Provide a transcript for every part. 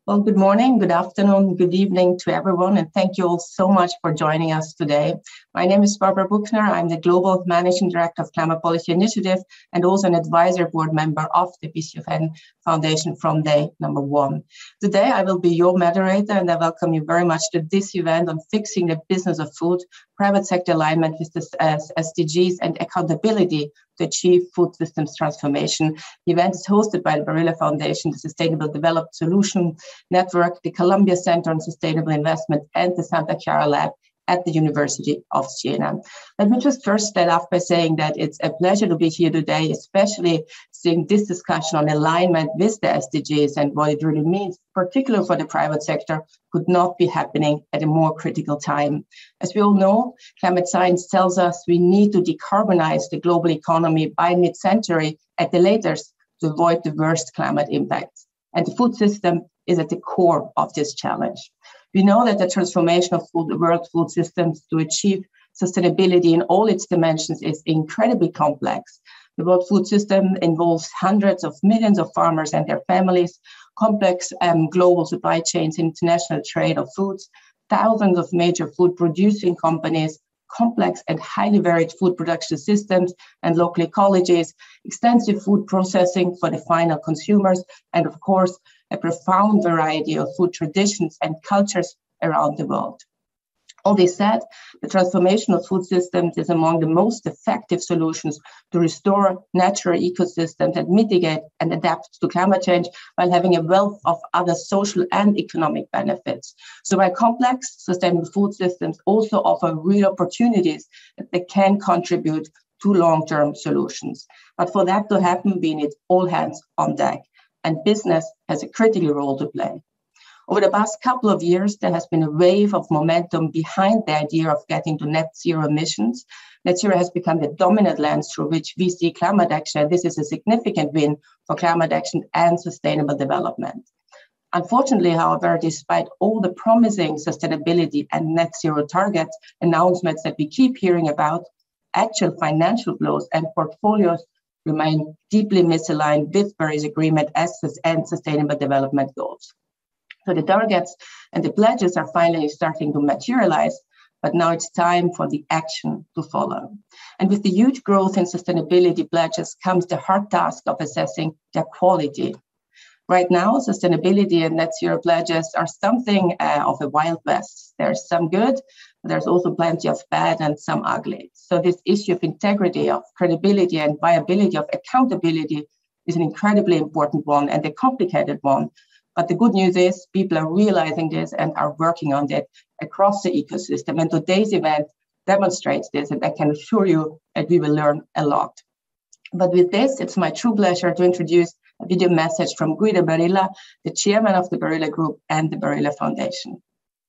Well, good morning, good afternoon, good evening to everyone, and thank you all so much for joining us today. My name is Barbara Buchner. I'm the Global Managing Director of Climate Policy Initiative and also an advisory board member of the BCFN Foundation from day number one. Today, I will be your moderator, and I welcome you very much to this event on fixing the business of food, private sector alignment with the SDGs, and accountability to achieve food systems transformation. The event is hosted by the Barilla Foundation, the Sustainable Development Solution Network, the Columbia Center on Sustainable Investment, and the Santa Clara Lab at the University of Siena. Let me just first start off by saying that it's a pleasure to be here today, especially seeing this discussion on alignment with the SDGs and what it really means, particularly for the private sector, could not be happening at a more critical time. As we all know, climate science tells us we need to decarbonize the global economy by mid-century at the latest to avoid the worst climate impacts. And the food system is at the core of this challenge. We know that the transformation of the world food systems to achieve sustainability in all its dimensions is incredibly complex. The world food system involves hundreds of millions of farmers and their families, complex global supply chains, international trade of foods, thousands of major food producing companies, complex and highly varied food production systems and local ecologies, extensive food processing for the final consumers, and of course, a profound variety of food traditions and cultures around the world. All this said, the transformation of food systems is among the most effective solutions to restore natural ecosystems and mitigate and adapt to climate change while having a wealth of other social and economic benefits. So while complex, sustainable food systems also offer real opportunities that they can contribute to long-term solutions. But for that to happen, we need all hands on deck, and business has a critical role to play. Over the past couple of years, there has been a wave of momentum behind the idea of getting to net zero emissions. Net zero has become the dominant lens through which we see climate action. This is a significant win for climate action and sustainable development. Unfortunately, however, despite all the promising sustainability and net zero targets announcements that we keep hearing about, actual financial flows and portfolios remain deeply misaligned with Paris Agreement and sustainable development goals. So the targets and the pledges are finally starting to materialize, but now it's time for the action to follow. And with the huge growth in sustainability pledges comes the hard task of assessing their quality. Right now, sustainability and net zero pledges are something of a wild west. There's some good, but there's also plenty of bad and some ugly. So this issue of integrity, of credibility and viability, of accountability is an incredibly important one and a complicated one. But the good news is people are realizing this and are working on it across the ecosystem. And today's event demonstrates this, and I can assure you that we will learn a lot. But with this, it's my true pleasure to introduce a video message from Guido Barilla, the chairman of the Barilla Group and the Barilla Foundation.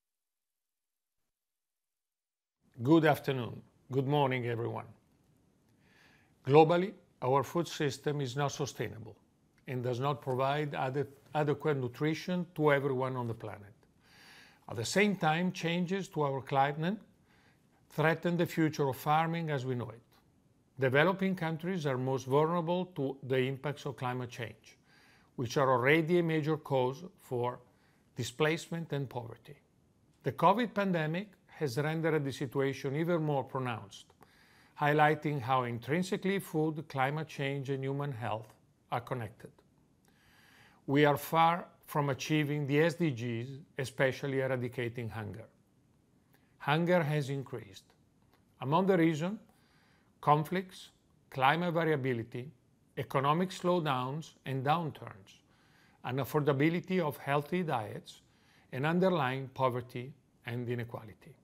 Good afternoon. Good morning, everyone. Globally, our food system is not sustainable and does not provide adequate nutrition to everyone on the planet. At the same time, changes to our climate threaten the future of farming as we know it. Developing countries are most vulnerable to the impacts of climate change, which are already a major cause for displacement and poverty. The COVID pandemic has rendered the situation even more pronounced, highlighting how intrinsically food, climate change, and human health are connected. We are far from achieving the SDGs, especially eradicating hunger. Hunger has increased. Among the reasons, conflicts, climate variability, economic slowdowns and downturns, unaffordability of healthy diets, and underlying poverty and inequality.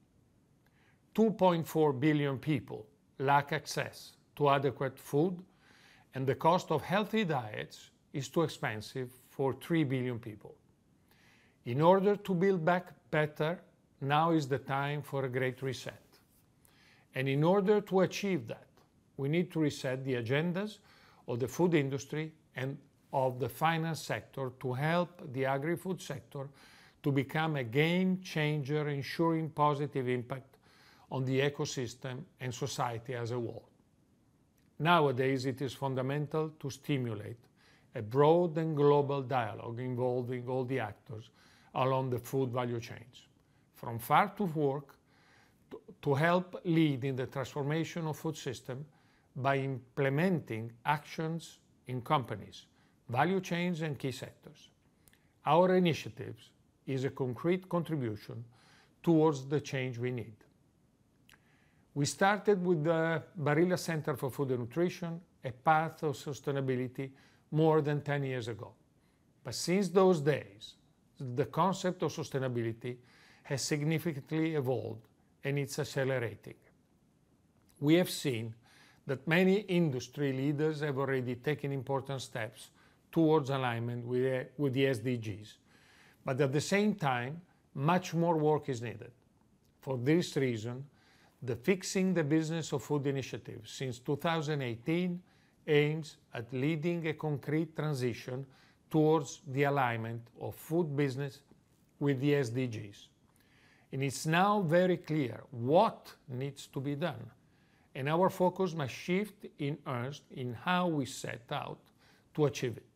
2.4 billion people lack access to adequate food, and the cost of healthy diets is too expensive for 3 billion people. In order to build back better, now is the time for a great reset. And in order to achieve that, we need to reset the agendas of the food industry and of the finance sector to help the agri-food sector to become a game changer, ensuring positive impact on the ecosystem and society as a whole. Nowadays, it is fundamental to stimulate a broad and global dialogue involving all the actors along the food value chains, from farm to fork, to help lead in the transformation of food system by implementing actions in companies, value chains, and key sectors. Our initiatives is a concrete contribution towards the change we need. We started with the Barilla Center for Food and Nutrition, a path of sustainability, more than 10 years ago. But since those days, the concept of sustainability has significantly evolved, and it's accelerating. We have seen that many industry leaders have already taken important steps towards alignment with the SDGs. But at the same time, much more work is needed. For this reason, the Fixing the Business of Food initiative since 2018 aims at leading a concrete transition towards the alignment of food business with the SDGs. And it's now very clear what needs to be done. And our focus must shift in earnest in how we set out to achieve it.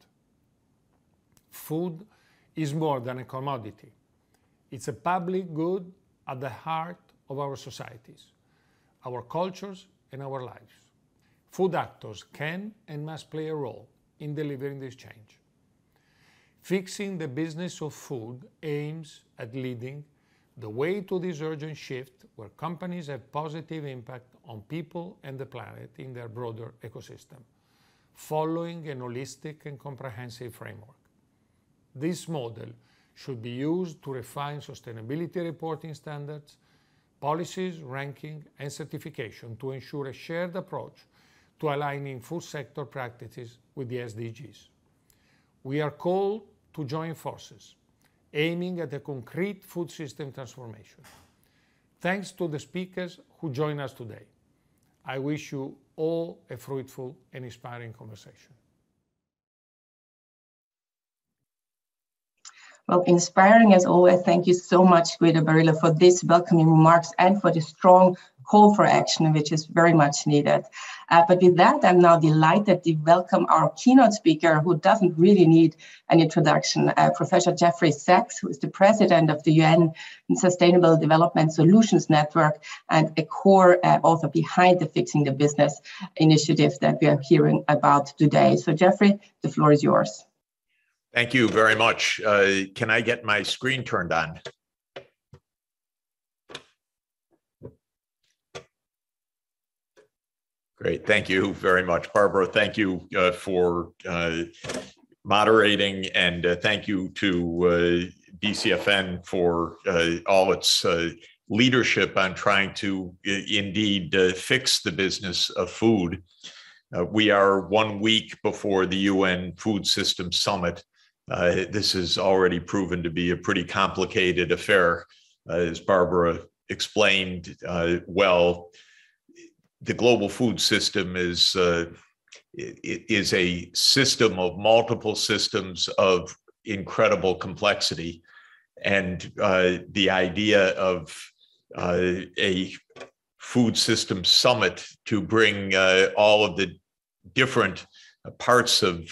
Food is more than a commodity. It's a public good at the heart of our societies, our cultures, and our lives. Food actors can and must play a role in delivering this change. Fixing the Business of Food aims at leading the way to this urgent shift where companies have positive impact on people and the planet in their broader ecosystem, following a holistic and comprehensive framework. This model should be used to refine sustainability reporting standards, policies, ranking, and certification to ensure a shared approach to aligning food sector practices with the SDGs. We are called to join forces, aiming at a concrete food system transformation. Thanks to the speakers who join us today. I wish you all a fruitful and inspiring conversation. Well, inspiring as always. Thank you so much, Guido Barilla, for this welcoming remarks and for the strong call for action, which is very much needed. But with that, I'm now delighted to welcome our keynote speaker, who doesn't really need an introduction, Professor Jeffrey Sachs, who is the president of the UN Sustainable Development Solutions Network and a core author behind the Fixing the Business initiative that we are hearing about today. So Jeffrey, the floor is yours. Thank you very much. Can I get my screen turned on? Great. Thank you very much, Barbara. Thank you for moderating, and thank you to BCFN for all its leadership on trying to indeed fix the business of food. We are 1 week before the UN Food Systems Summit. This has already proven to be a pretty complicated affair. As Barbara explained well, the global food system is a system of multiple systems of incredible complexity. And the idea of a food system summit to bring all of the different parts of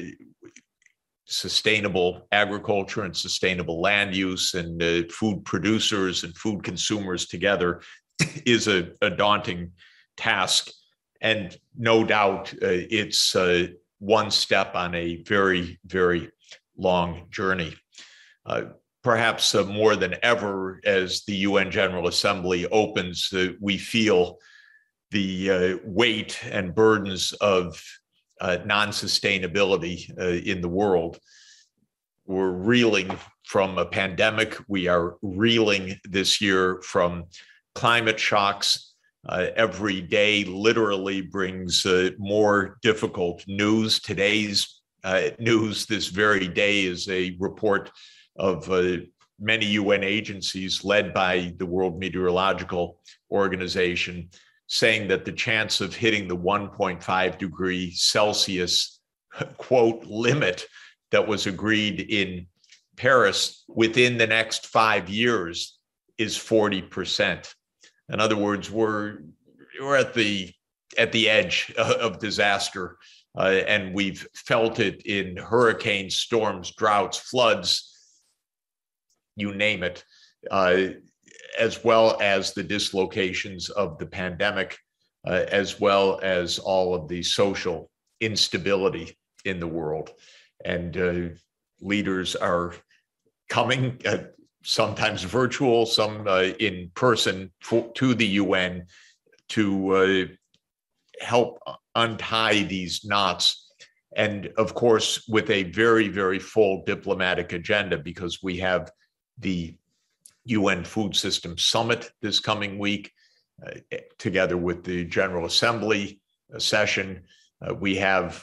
sustainable agriculture and sustainable land use and food producers and food consumers together is a daunting task. And no doubt it's one step on a very, very long journey. Perhaps more than ever, as the UN General Assembly opens, we feel the weight and burdens of non-sustainability in the world. We're reeling from a pandemic. We are reeling this year from climate shocks. Every day literally brings more difficult news. Today's news this very day is a report of many UN agencies led by the World Meteorological Organization saying that the chance of hitting the 1.5 degree Celsius quote limit that was agreed in Paris within the next 5 years is 40%. In other words, we're at the edge of disaster and we've felt it in hurricanes, storms, droughts, floods, you name it, as well as the dislocations of the pandemic, as well as all of the social instability in the world. And leaders are coming, sometimes virtual, some in person, to the UN to help untie these knots. And of course, with a very, very full diplomatic agenda, because we have the UN Food System Summit this coming week, together with the General Assembly session. We have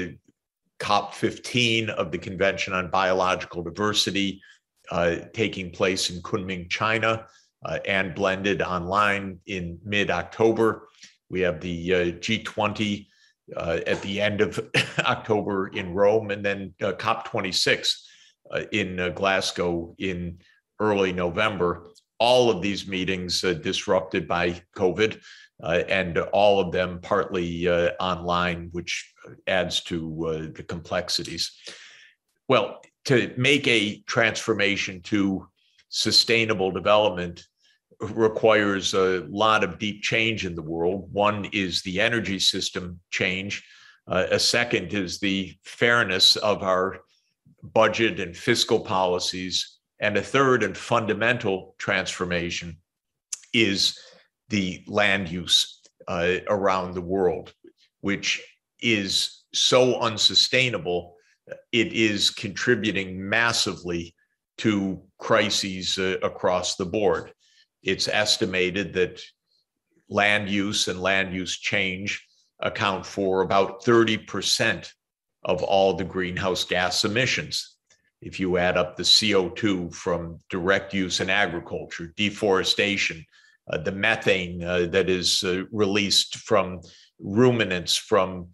COP15 of the Convention on Biological Diversity taking place in Kunming, China, and blended online in mid-October. We have the G20 at the end of October in Rome, and then COP26 in Glasgow in early November. All of these meetings disrupted by COVID, and all of them partly online, which adds to the complexities. Well, to make a transformation to sustainable development requires a lot of deep change in the world. One is the energy system change. A second is the fairness of our budget and fiscal policies. And a third and fundamental transformation is the land use around the world, which is so unsustainable. It is contributing massively to crises across the board. It's estimated that land use and land use change account for about 30% of all the greenhouse gas emissions. If you add up the CO2 from direct use in agriculture, deforestation, the methane that is released from ruminants from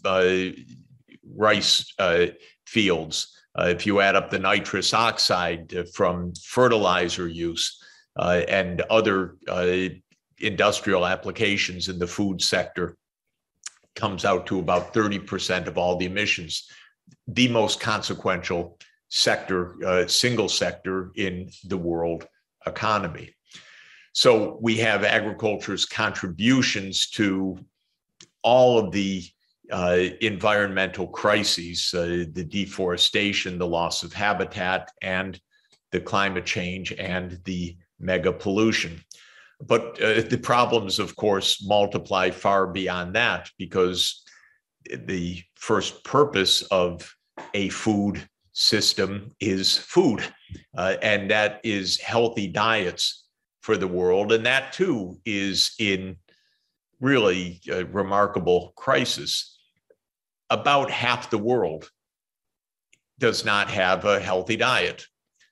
rice fields, if you add up the nitrous oxide from fertilizer use and other industrial applications in the food sector, comes out to about 30% of all the emissions. The most consequential sector, single sector in the world economy. So we have agriculture's contributions to all of the environmental crises, the deforestation, the loss of habitat, and the climate change and the mega pollution. But the problems, of course, multiply far beyond that, because the first purpose of a food system is food, and that is healthy diets for the world. And that too is in really remarkable crisis. About half the world does not have a healthy diet.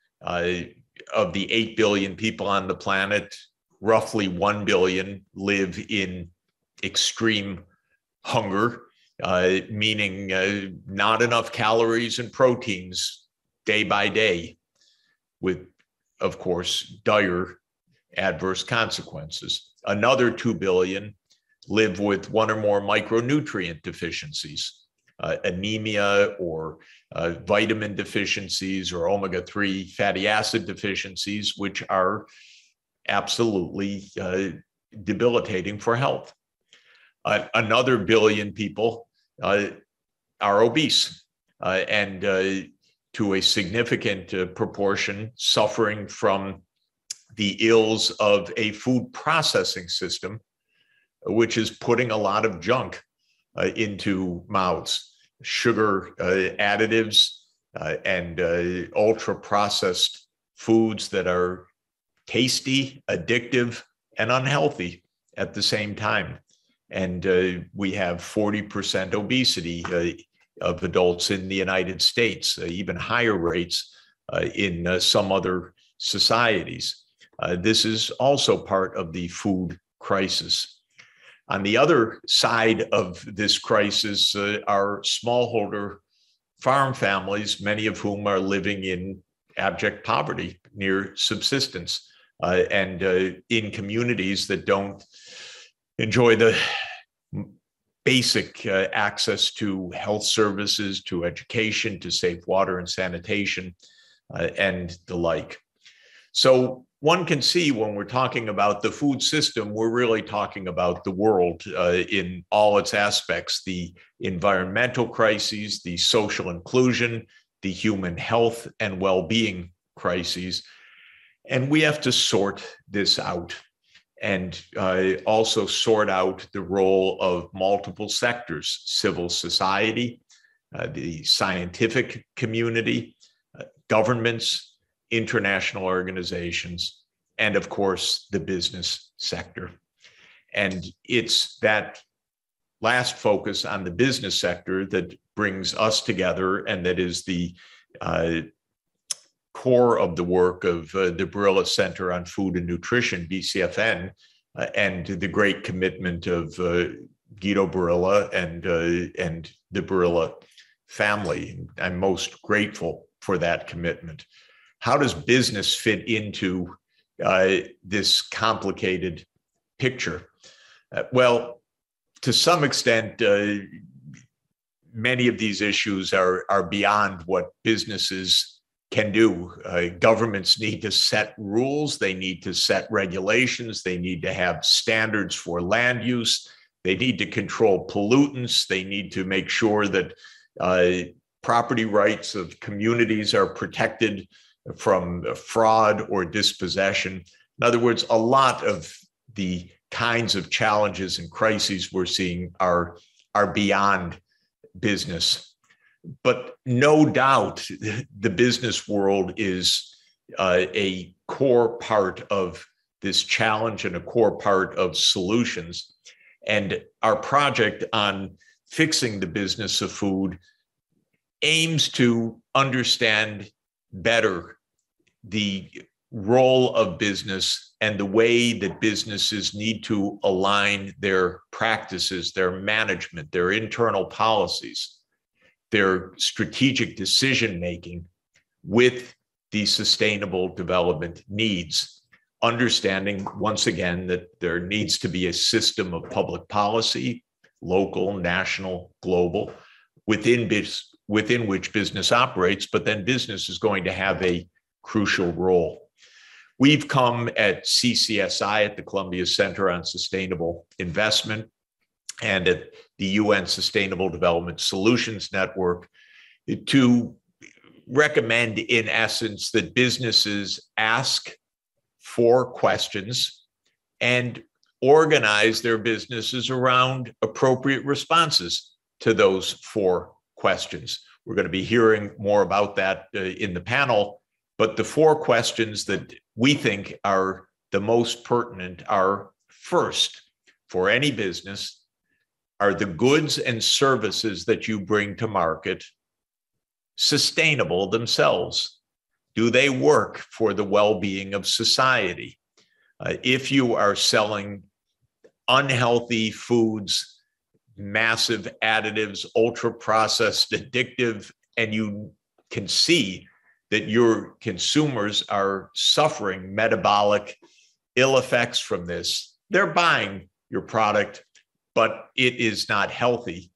Of the 8 billion people on the planet, roughly 1 billion live in extreme hunger, meaning not enough calories and proteins day by day, with, of course, dire adverse consequences. Another 2 billion live with one or more micronutrient deficiencies, anemia or vitamin deficiencies or omega-3 fatty acid deficiencies, which are absolutely debilitating for health. Another billion people are obese, and to a significant proportion suffering from the ills of a food processing system, which is putting a lot of junk into mouths, sugar additives and ultra processed foods that are tasty, addictive, and unhealthy at the same time. And we have 40% obesity of adults in the United States, even higher rates in some other societies. This is also part of the food crisis. On the other side of this crisis are smallholder farm families, many of whom are living in abject poverty, near subsistence, and in communities that don't enjoy the basic access to health services, to education, to safe water and sanitation, and the like. So one can see when we're talking about the food system, we're really talking about the world in all its aspects, the environmental crises, the social inclusion, the human health and well-being crises. And we have to sort this out and also sort out the role of multiple sectors: civil society, the scientific community, governments, international organizations, and of course, the business sector. And it's that last focus on the business sector that brings us together, and that is the core of the work of the Barilla Center on Food and Nutrition, BCFN, and the great commitment of Guido Barilla and the Barilla family. I'm most grateful for that commitment. How does business fit into this complicated picture? Well, to some extent, many of these issues are beyond what businesses can do. Governments need to set rules, they need to set regulations, they need to have standards for land use, they need to control pollutants, they need to make sure that property rights of communities are protected from fraud or dispossession. In other words, a lot of the kinds of challenges and crises we're seeing are beyond business. But no doubt the business world is a core part of this challenge and a core part of solutions. And our project on fixing the business of food aims to understand better the role of business and the way that businesses need to align their practices, their management, their internal policies, their strategic decision-making with the sustainable development needs, understanding once again that there needs to be a system of public policy, local, national, global, within which business operates, but then business is going to have a crucial role. We've come at CCSI, at the Columbia Center on Sustainable Investment, and at the UN Sustainable Development Solutions Network to recommend, in essence, that businesses ask 4 questions and organize their businesses around appropriate responses to those 4 questions. We're going to be hearing more about that in the panel, but the 4 questions that we think are the most pertinent are: first, for any business, are the goods and services that you bring to market sustainable themselves? Do they work for the well-being of society? If you are selling unhealthy foods, massive additives, ultra-processed, addictive, and you can see that your consumers are suffering metabolic ill effects from this, they're buying your product, but it is not healthy.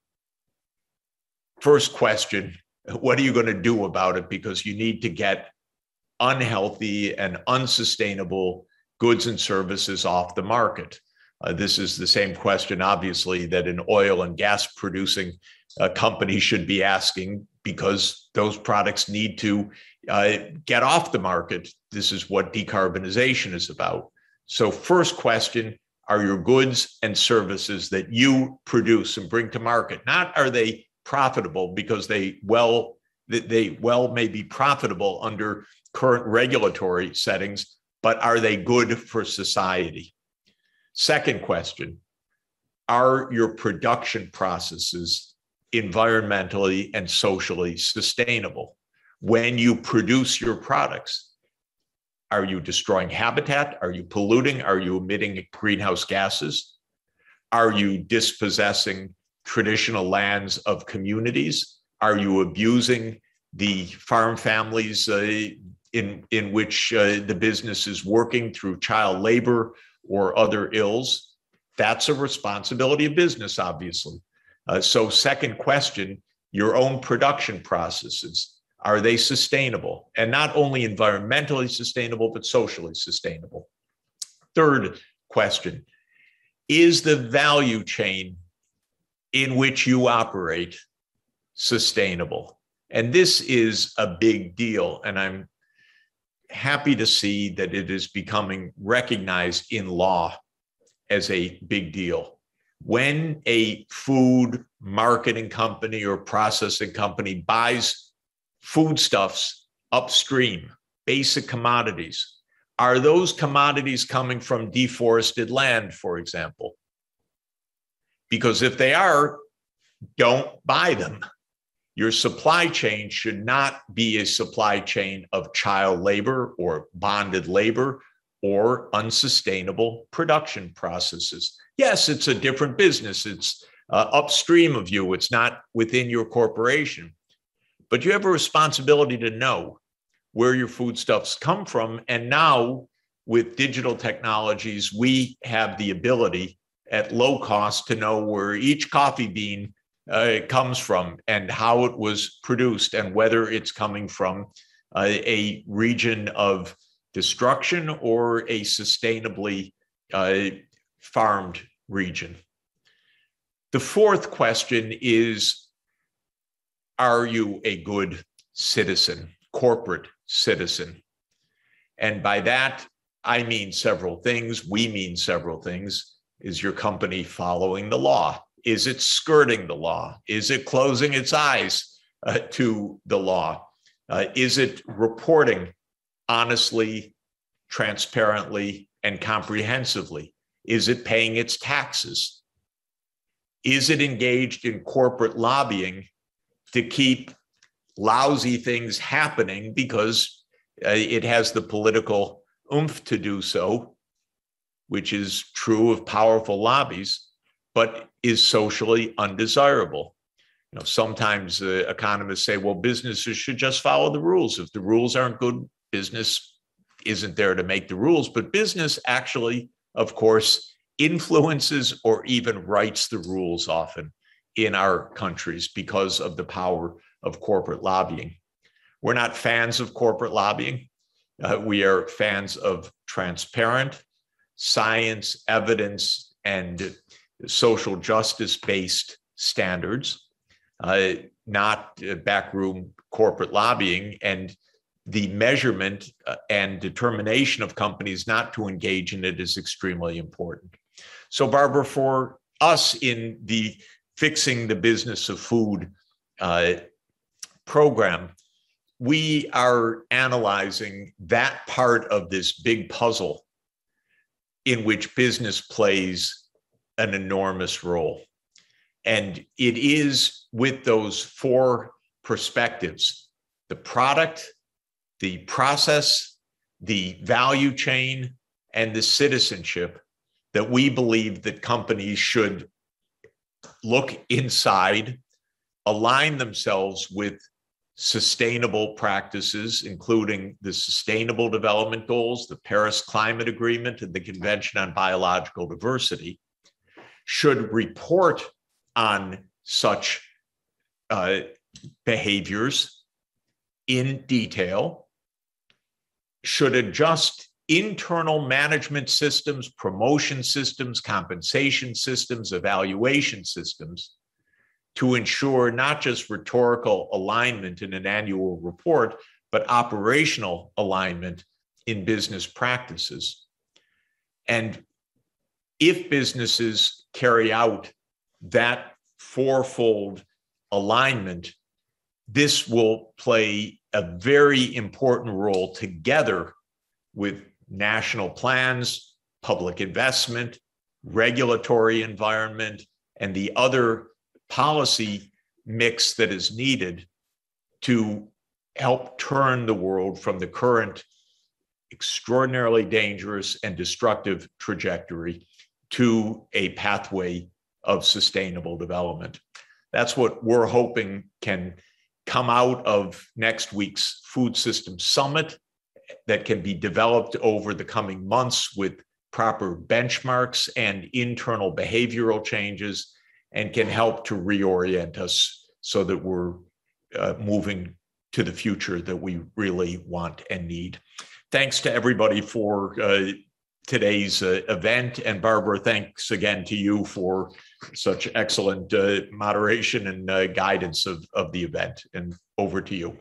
First question, what are you going to do about it? Because you need to get unhealthy and unsustainable goods and services off the market. This is the same question, obviously, that an oil and gas producing company should be asking, because those products need to get off the market. This is what decarbonization is about. So first question, are your goods and services that you produce and bring to market, not are they profitable, because they well may be profitable under current regulatory settings, but are they good for society? Second question, are your production processes environmentally and socially sustainable? When you produce your products, are you destroying habitat? Are you polluting? Are you emitting greenhouse gases? Are you dispossessing traditional lands of communities? Are you abusing the farm families in which the business is working through child labor or other ills? That's a responsibility of business, obviously. So second question, your own production processes, are they sustainable? And not only environmentally sustainable, but socially sustainable. Third question, is the value chain in which you operate sustainable? And this is a big deal, and I'm happy to see that it is becoming recognized in law as a big deal. When a food marketing company or processing company buys foodstuffs upstream, basic commodities, are those commodities coming from deforested land, for example? Because if they are, don't buy them. Your supply chain should not be a supply chain of child labor or bonded labor or unsustainable production processes. Yes, it's a different business. It's upstream of you. It's not within your corporation. But you have a responsibility to know where your foodstuffs come from. And now with digital technologies, we have the ability at low cost to know where each coffee bean comes from and how it was produced and whether it's coming from a region of destruction or a sustainably farmed region. The fourth question is, are you a good citizen, corporate citizen? And by that, I mean several things. We mean several things. Is your company following the law? Is it skirting the law? Is it closing its eyes to the law? Is it reporting honestly, transparently, and comprehensively? Is it paying its taxes? Is it engaged in corporate lobbying to keep lousy things happening because it has the political oomph to do so, which is true of powerful lobbies, but is socially undesirable? You know, sometimes economists say, well, businesses should just follow the rules. If the rules aren't good, business isn't there to make the rules. But business actually, of course, influences or even writes the rules often in our countries because of the power of corporate lobbying. We're not fans of corporate lobbying. We are fans of transparent, science, evidence, and social justice-based standards, not backroom corporate lobbying, and the measurement and determination of companies not to engage in it is extremely important. So, Barbara, for us in the Fixing the Business of Food program, we are analyzing that part of this big puzzle in which business plays an enormous role. And it is with those four perspectives: the product, the process, the value chain, and the citizenship, that we believe that companies should look inside, align themselves with sustainable practices, including the Sustainable Development Goals, the Paris Climate Agreement, and the Convention on Biological Diversity, should report on such behaviors in detail, should adjust internal management systems, promotion systems, compensation systems, evaluation systems to ensure not just rhetorical alignment in an annual report, but operational alignment in business practices. And if businesses carry out that fourfold alignment, this will play a very important role together with national plans, public investment, regulatory environment, and the other policy mix that is needed to help turn the world from the current extraordinarily dangerous and destructive trajectory to a pathway of sustainable development. That's what we're hoping can come out of next week's Food Systems Summit, that can be developed over the coming months with proper benchmarks and internal behavioral changes, and can help to reorient us so that we're moving to the future that we really want and need. Thanks to everybody for today's event. And Barbara, thanks again to you for such excellent moderation and guidance of the event. And over to you.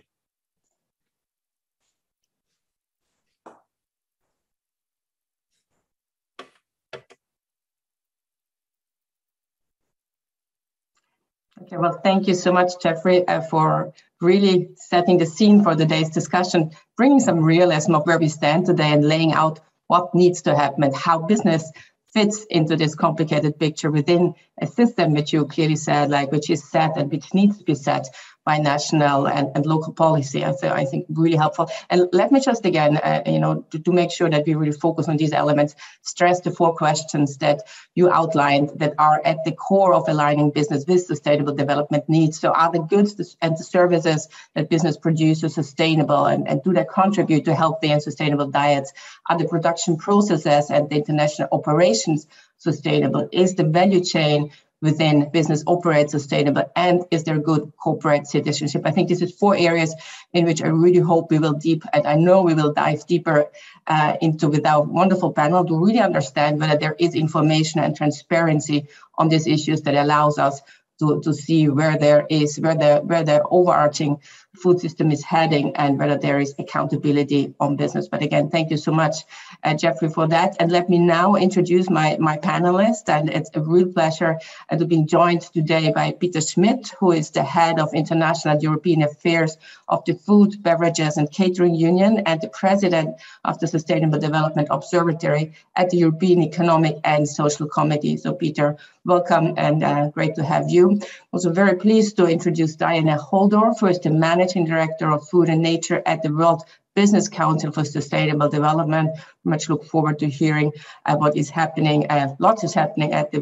Okay, well, thank you so much, Jeffrey, for really setting the scene for today's discussion, bringing some realism of where we stand today and laying out what needs to happen and how business fits into this complicated picture within a system which you clearly said, which is set and which needs to be set by national and local policy. So I think really helpful. And let me just again, to make sure that we really focus on these elements, stress the 4 questions that you outlined that are at the core of aligning business with sustainable development needs. So are the goods and the services that business produces sustainable, and do they contribute to healthy and sustainable diets? Are the production processes and the international operations sustainable? Is the value chain within business operate sustainable, and is there good corporate citizenship? I think this is 4 areas in which I really hope we will dive deeper into with our wonderful panel to really understand whether there is information and transparency on these issues that allows us to see where the overarching food system is heading and whether there is accountability on business. But again, thank you so much, Jeffrey, for that. And let me now introduce my panelists. And it's a real pleasure to be joined today by Peter Schmidt, who is the head of International European Affairs of the Food, Beverages and Catering Union and the president of the Sustainable Development Observatory at the European Economic and Social Committee. So Peter, welcome and great to have you. Also very pleased to introduce Diana Holdorf, who is the Managing Director of Food and Nature at the World Business Council for Sustainable Development. Much look forward to hearing what is happening. Lots is happening at the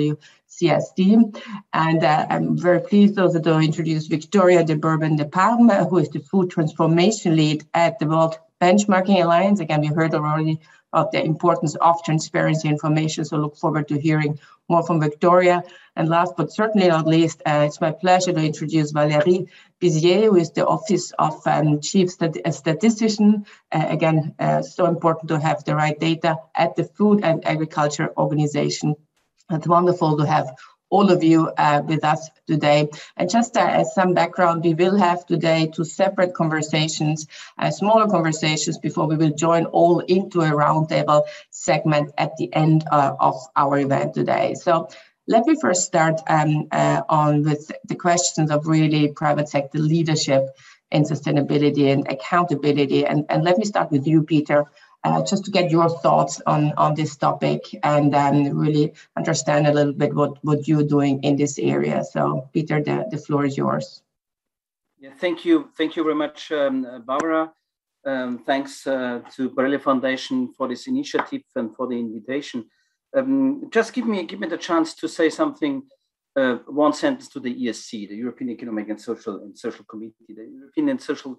WCSD. And I'm very pleased also to introduce Victoria de Bourbon de Parme, who is the Food Transformation Lead at the World Benchmarking Alliance. Again, we heard already of the importance of transparency information, so look forward to hearing more from Victoria. And last but certainly not least, it's my pleasure to introduce Valérie Bizier, who is the Office of Chief Statistician. Again, so important to have the right data at the Food and Agriculture Organization. It's wonderful to have all of you with us today. And just as some background, we will have today 2 separate conversations, smaller conversations, before we will join all into a roundtable segment at the end of our event today. So let me first start on with the questions of really private sector leadership in sustainability and accountability. And let me start with you, Peter. Just to get your thoughts on this topic and really understand a little bit what you're doing in this area. So, Peter, the floor is yours. Yeah, thank you very much, Barbara. Thanks to Borelli Foundation for this initiative and for the invitation. Just give me the chance to say something, 1 sentence to the ESC, the European Economic and Social Committee. The European and Social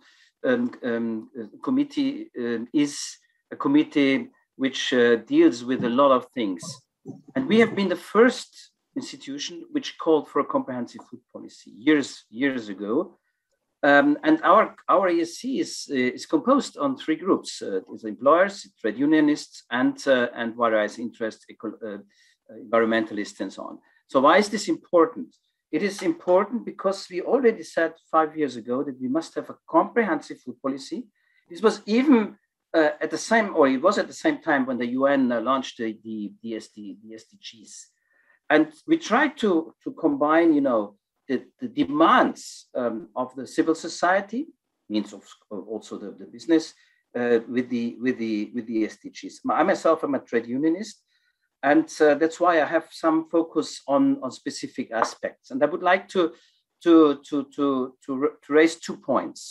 Committee is a committee which deals with a lot of things. And we have been the first institution which called for a comprehensive food policy years ago. And our ESC is composed on 3 groups: it's employers, trade unionists, and various interest, environmentalists, and so on. So why is this important? It is important because we already said 5 years ago that we must have a comprehensive food policy. This was even at the same time when the UN launched the SDGs. And we tried to combine, the demands of the civil society, means of also the business, with the SDGs. I myself am a trade unionist, and that's why I have some focus on specific aspects. And I would like to raise 2 points.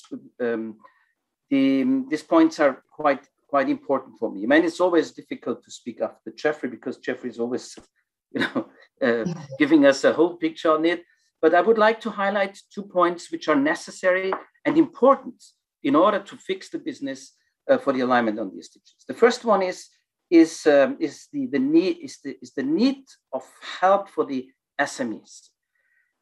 These points are quite important for me. I mean, it's always difficult to speak after Jeffrey because Jeffrey is always, giving us a whole picture on it. But I would like to highlight 2 points which are necessary and important in order to fix the business for the alignment on the SDGs. The first one is the need of help for the SMEs.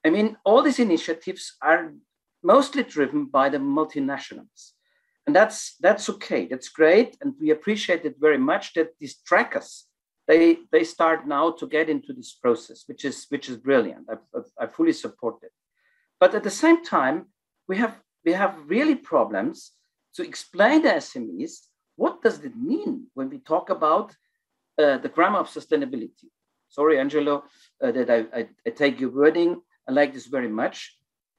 I mean, all these initiatives are mostly driven by the multinationals. And that's okay, that's great. And we appreciate it very much that these trackers, they start now to get into this process, which is brilliant. I fully support it. But at the same time, we have really problems to explain to SMEs, what does it mean when we talk about the grammar of sustainability? Sorry, Angelo, that I take your wording. I like this very much.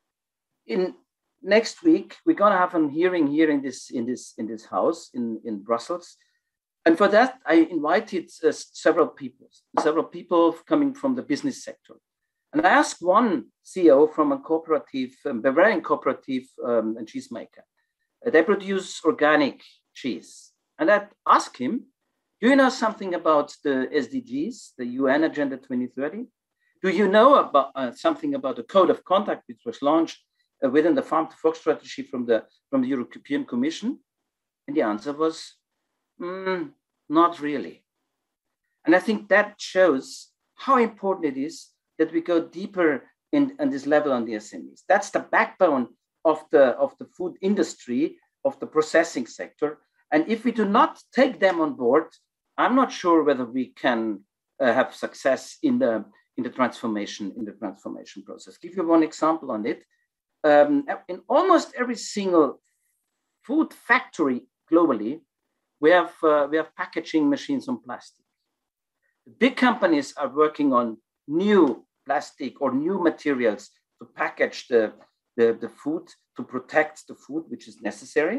Next week, we're gonna have a hearing here in this house in Brussels, and for that I invited several people coming from the business sector, and I asked one CEO from a cooperative, Bavarian cooperative and cheesemaker. They produce organic cheese, and I asked him, "Do you know something about the SDGs, the UN Agenda 2030? Do you know about something about the code of conduct which was launched within the Farm to Fork strategy from the European Commission?" And the answer was, not really. And I think that shows how important it is that we go deeper in this level on the SMEs. That's the backbone of the food industry, of the processing sector. And if we do not take them on board, I'm not sure whether we can have success in the transformation process. Give you one example on it. In almost every single food factory globally, we have packaging machines on plastic. The big companies are working on new plastic or new materials to package the food, to protect the food, which is necessary.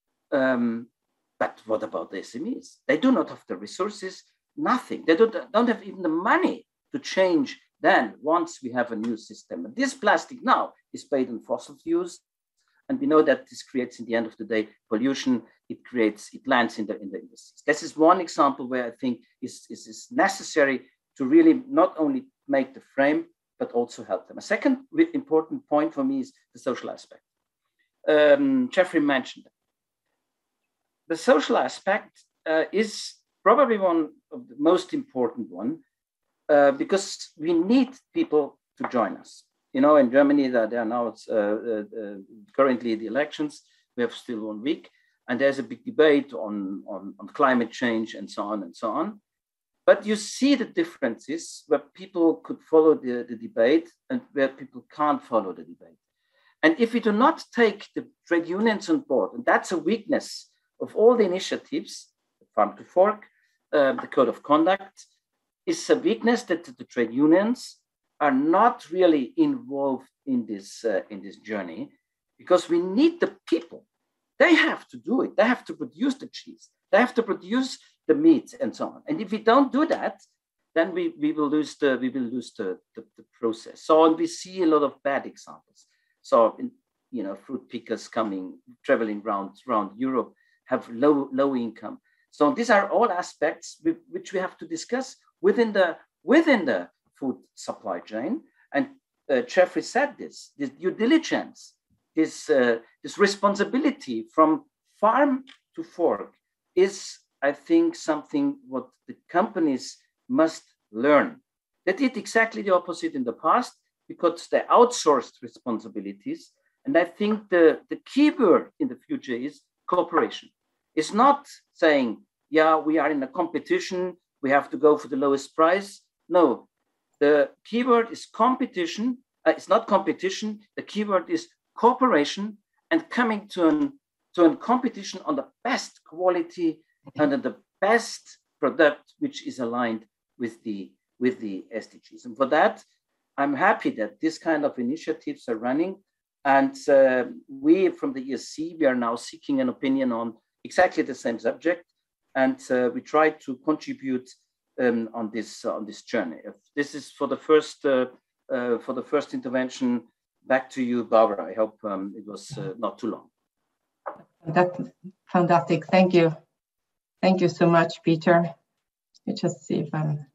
But what about the SMEs? They do not have the resources, nothing. They don't have even the money to change then once we have a new system. And this plastic now is based on fossil fuels. And we know that this creates, in the end of the day, pollution. It lands in the industries. This is one example where I think is necessary to really not only make the frame, but also help them. A second important point for me is the social aspect. Jeffrey mentioned it. The social aspect is probably one of the most important one, because we need people to join us. You know, in Germany, there are now currently the elections. We have still 1 week, and there's a big debate on climate change and so on and so on. But you see the differences where people could follow the debate and where people can't follow the debate. And if we do not take the trade unions on board, and that's a weakness of all the initiatives, the Farm to Fork, the Code of Conduct, is a weakness that the trade unions are not really involved in this journey, because we need the people. They have to do it. They have to produce the cheese. They have to produce the meat and so on. And if we don't do that, then we will lose the process. So, and we see a lot of bad examples. So, fruit pickers traveling around Europe have low income. So these are all aspects which we have to discuss within the food supply chain. And Jeffrey said this due diligence, this responsibility from farm to fork is, I think, something what the companies must learn. They did exactly the opposite in the past because they outsourced responsibilities. And I think the key word in the future is cooperation. It's not saying, yeah, we are in a competition, we have to go for the lowest price. No, the keyword is competition. It's not competition. The keyword is cooperation and coming to a competition on the best quality and the best product, which is aligned with the SDGs. And for that, I'm happy that this kind of initiatives are running. And we from the ESC, we are now seeking an opinion on exactly the same subject. And we try to contribute on this journey. This is for the first intervention. Back to you, Barbara. I hope it was not too long. That's fantastic. Thank you. Thank you so much, Peter. Let me just see if I'm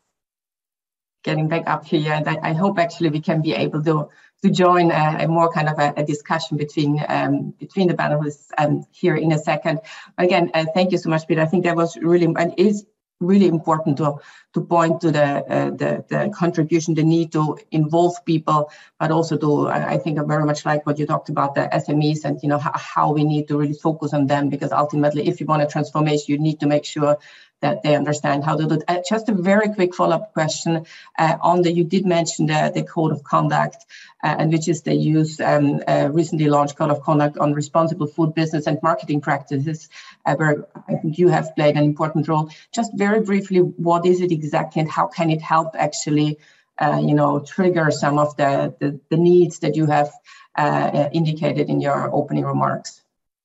getting back up here. And I hope actually we can be able to join a more kind of a discussion between the panelists here in a second. Again, thank you so much, Peter. I think that was really, and is really important to point to the contribution, the need to involve people, but also to, I think I very much like what you talked about, the SMEs, and how we need to really focus on them, because ultimately, if you want a transformation, you need to make sure that they understand how to do it. Just a very quick follow-up question you did mention the code of conduct, and which is the recently launched code of conduct on responsible food business and marketing practices, where I think you have played an important role. Just very briefly, what is it exactly, and how can it help actually, trigger some of the needs that you have indicated in your opening remarks?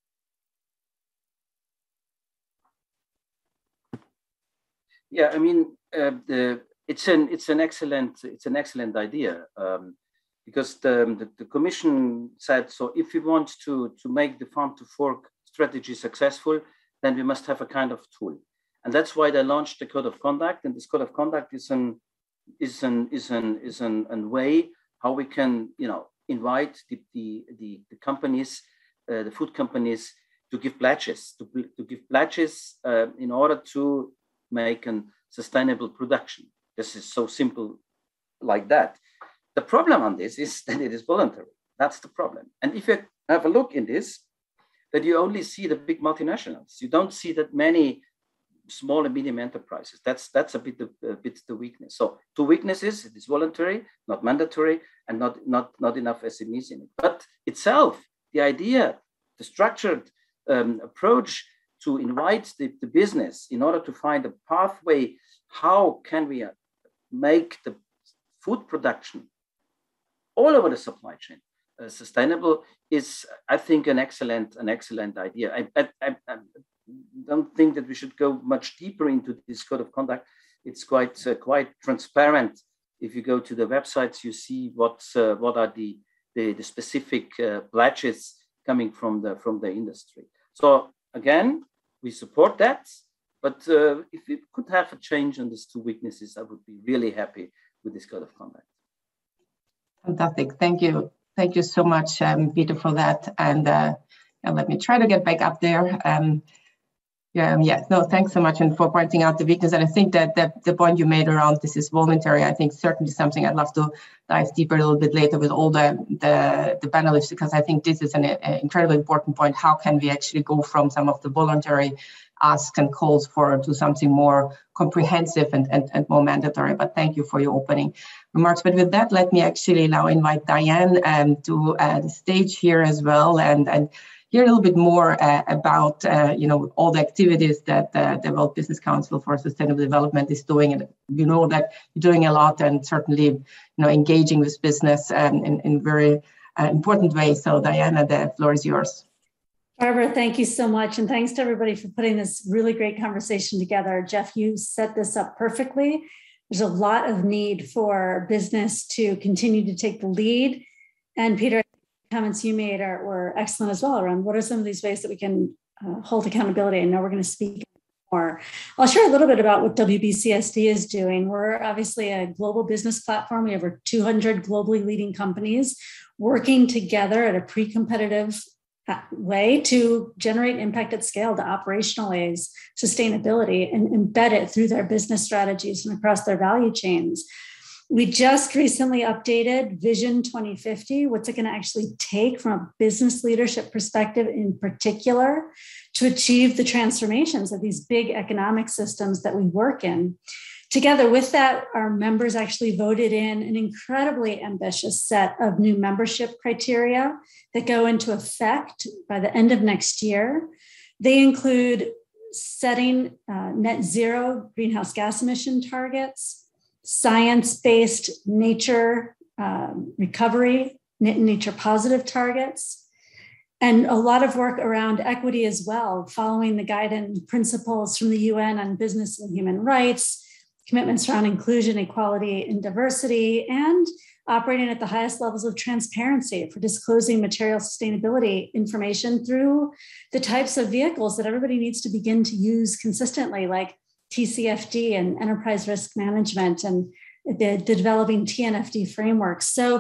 Yeah, I mean, it's an excellent idea, because the Commission said, so if we want to make the farm to fork strategy successful, then we must have a kind of tool, and that's why they launched the code of conduct. And this code of conduct is a way how we can invite the companies, the food companies, to give pledges in order to make a sustainable production. This is so simple like that. The problem on this is that it is voluntary. That's the problem. And if you have a look in this, that you only see the big multinationals. You don't see that many small and medium enterprises. That's a bit the weakness. So two weaknesses: it is voluntary, not mandatory, and not enough SMEs in it. But itself, the idea, the structured approach to invite the business in order to find a pathway, how can we make the food production all over the supply chain sustainable, is, I think, an excellent idea. I don't think that we should go much deeper into this code of conduct. It's quite transparent. If you go to the websites, you see what are the specific pledges coming from the industry. So again, we support that, but if we could have a change on these two weaknesses, I would be really happy with this code of conduct. Fantastic. Thank you. Thank you so much, Peter, for that. And let me try to get back up there. Thanks so much, and for pointing out the weakness. And I think that the point you made around this is voluntary, I think certainly something I'd love to dive deeper a little bit later with all the panelists, because I think this is an incredibly important point. How can we actually go from some of the voluntary asks and calls to something more comprehensive and more mandatory? But thank you for your opening remarks. But with that, let me actually now invite Diane to the stage here as well, and hear a little bit more about all the activities that the World Business Council for Sustainable Development is doing. And you know that you're doing a lot, and certainly engaging with business in very important ways. So Diana, the floor is yours. Barbara, thank you so much. And thanks to everybody for putting this really great conversation together. Jeff, you set this up perfectly. There's a lot of need for business to continue to take the lead. And Peter, comments you made were excellent as well around what are some of these ways that we can hold accountability. I know we're going to speak more. I'll share a little bit about what WBCSD is doing. We're obviously a global business platform. We have over 200 globally leading companies working together at a pre-competitive way to generate impact at scale, to operationalize sustainability and embed it through their business strategies and across their value chains. We just recently updated Vision 2050. What's it going to actually take from a business leadership perspective in particular to achieve the transformations of these big economic systems that we work in? Together with that, our members actually voted in an incredibly ambitious set of new membership criteria that go into effect by the end of next year. They include setting net zero greenhouse gas emission targets, science-based nature recovery, nature positive targets, and a lot of work around equity as well, following the guiding principles from the UN on business and human rights, commitments around inclusion, equality, and diversity, and operating at the highest levels of transparency for disclosing material sustainability information through the types of vehicles that everybody needs to begin to use consistently, like TCFD and enterprise risk management and the developing TNFD frameworks. So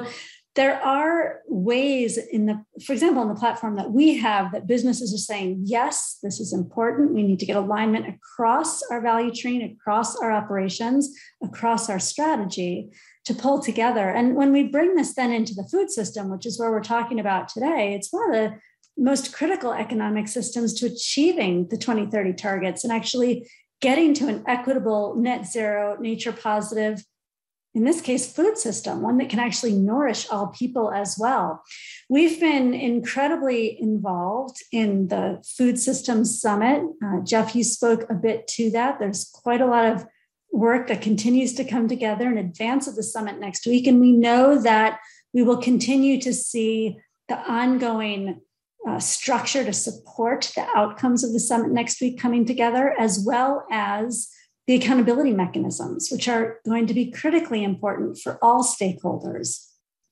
there are ways for example, in the platform that we have, that businesses are saying, yes, this is important. We need to get alignment across our value chain, across our operations, across our strategy to pull together. And when we bring this then into the food system, which is where we're talking about today, it's one of the most critical economic systems to achieving the 2030 targets and actually getting to an equitable, net zero, nature positive, in this case, food system, one that can actually nourish all people as well. We've been incredibly involved in the Food Systems Summit. Jeff, you spoke a bit to that. There's quite a lot of work that continues to come together in advance of the summit next week. And we know that we will continue to see the ongoing structure to support the outcomes of the summit next week coming together, as well as the accountability mechanisms, which are going to be critically important for all stakeholders.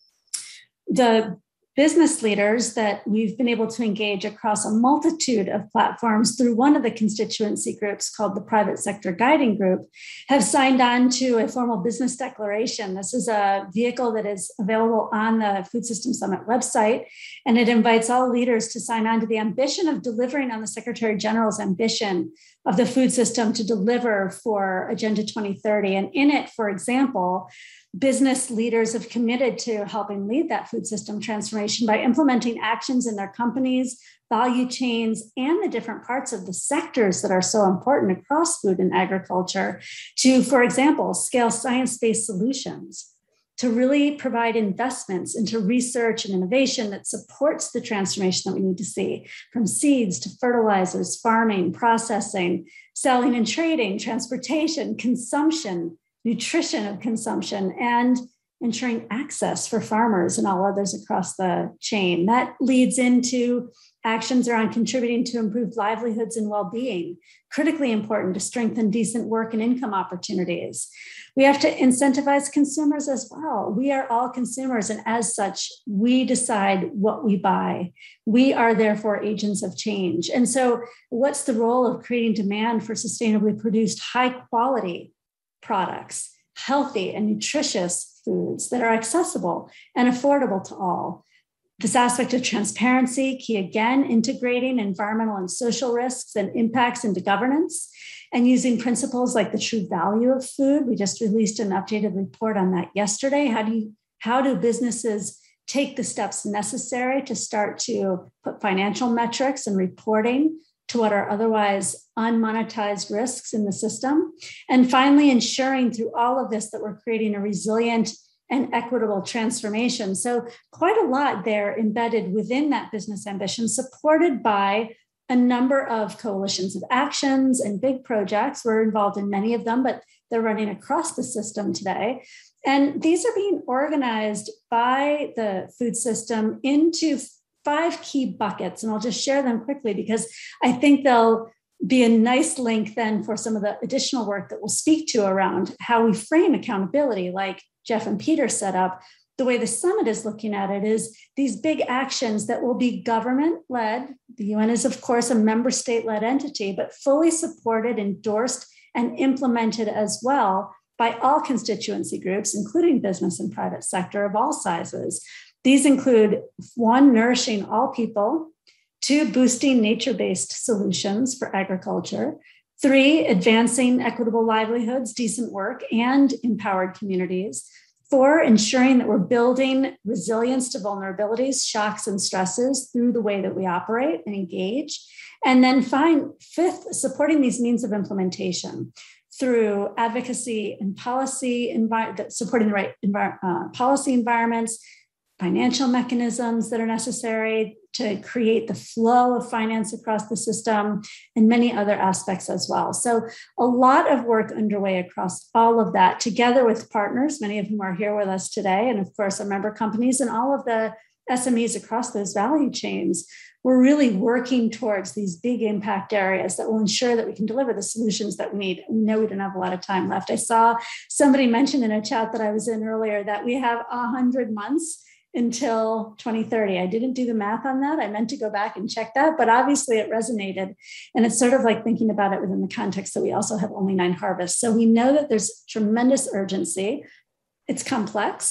The business leaders that we've been able to engage across a multitude of platforms through one of the constituency groups called the Private Sector Guiding Group have signed on to a formal business declaration. This is a vehicle that is available on the Food System Summit website, and it invites all leaders to sign on to the ambition of delivering on the Secretary General's ambition of the food system to deliver for Agenda 2030. And in it, for example, business leaders have committed to helping lead that food system transformation by implementing actions in their companies, value chains, and the different parts of the sectors that are so important across food and agriculture to, for example, scale science-based solutions, to really provide investments into research and innovation that supports the transformation that we need to see, from seeds to fertilizers, farming, processing, selling and trading, transportation, consumption, nutrition of consumption, and ensuring access for farmers and all others across the chain. That leads into actions around contributing to improved livelihoods and well-being, critically important to strengthen decent work and income opportunities. We have to incentivize consumers as well. We are all consumers, and as such, we decide what we buy. We are therefore agents of change. And so what's the role of creating demand for sustainably produced high-quality products, healthy and nutritious foods that are accessible and affordable to all? This aspect of transparency, key again, integrating environmental and social risks and impacts into governance, and using principles like the true value of food. We just released an updated report on that yesterday. How do businesses take the steps necessary to start to put financial metrics and reporting to what are otherwise unmonetized risks in the system? And finally, ensuring through all of this that we're creating a resilient and equitable transformation. So quite a lot there embedded within that business ambition, supported by a number of coalitions of actions and big projects. We're involved in many of them, but they're running across the system today. And these are being organized by the food system into 5 key buckets. And I'll just share them quickly because I think they'll be a nice link then for some of the additional work that we'll speak to around how we frame accountability, like Jeff and Peter set up. The way the summit is looking at it is these big actions that will be government-led. The UN is, of course, a member state-led entity, but fully supported, endorsed, and implemented as well by all constituency groups, including business and private sector of all sizes. These include 1, nourishing all people; 2, boosting nature-based solutions for agriculture; 3, advancing equitable livelihoods, decent work, and empowered communities; 4, ensuring that we're building resilience to vulnerabilities, shocks, and stresses through the way that we operate and engage. And then 5th, supporting these means of implementation through advocacy and policy, supporting the right policy environments, financial mechanisms that are necessary to create the flow of finance across the system, and many other aspects as well. So a lot of work underway across all of that, together with partners, many of whom are here with us today, and of course our member companies and all of the SMEs across those value chains. We're really working towards these big impact areas that will ensure that we can deliver the solutions that we need. We know we don't have a lot of time left. I saw somebody mention in a chat that I was in earlier that we have 100 months until 2030. I didn't do the math on that. I meant to go back and check that, but obviously it resonated. And it's sort of like thinking about it within the context that we also have only 9 harvests. So we know that there's tremendous urgency. It's complex.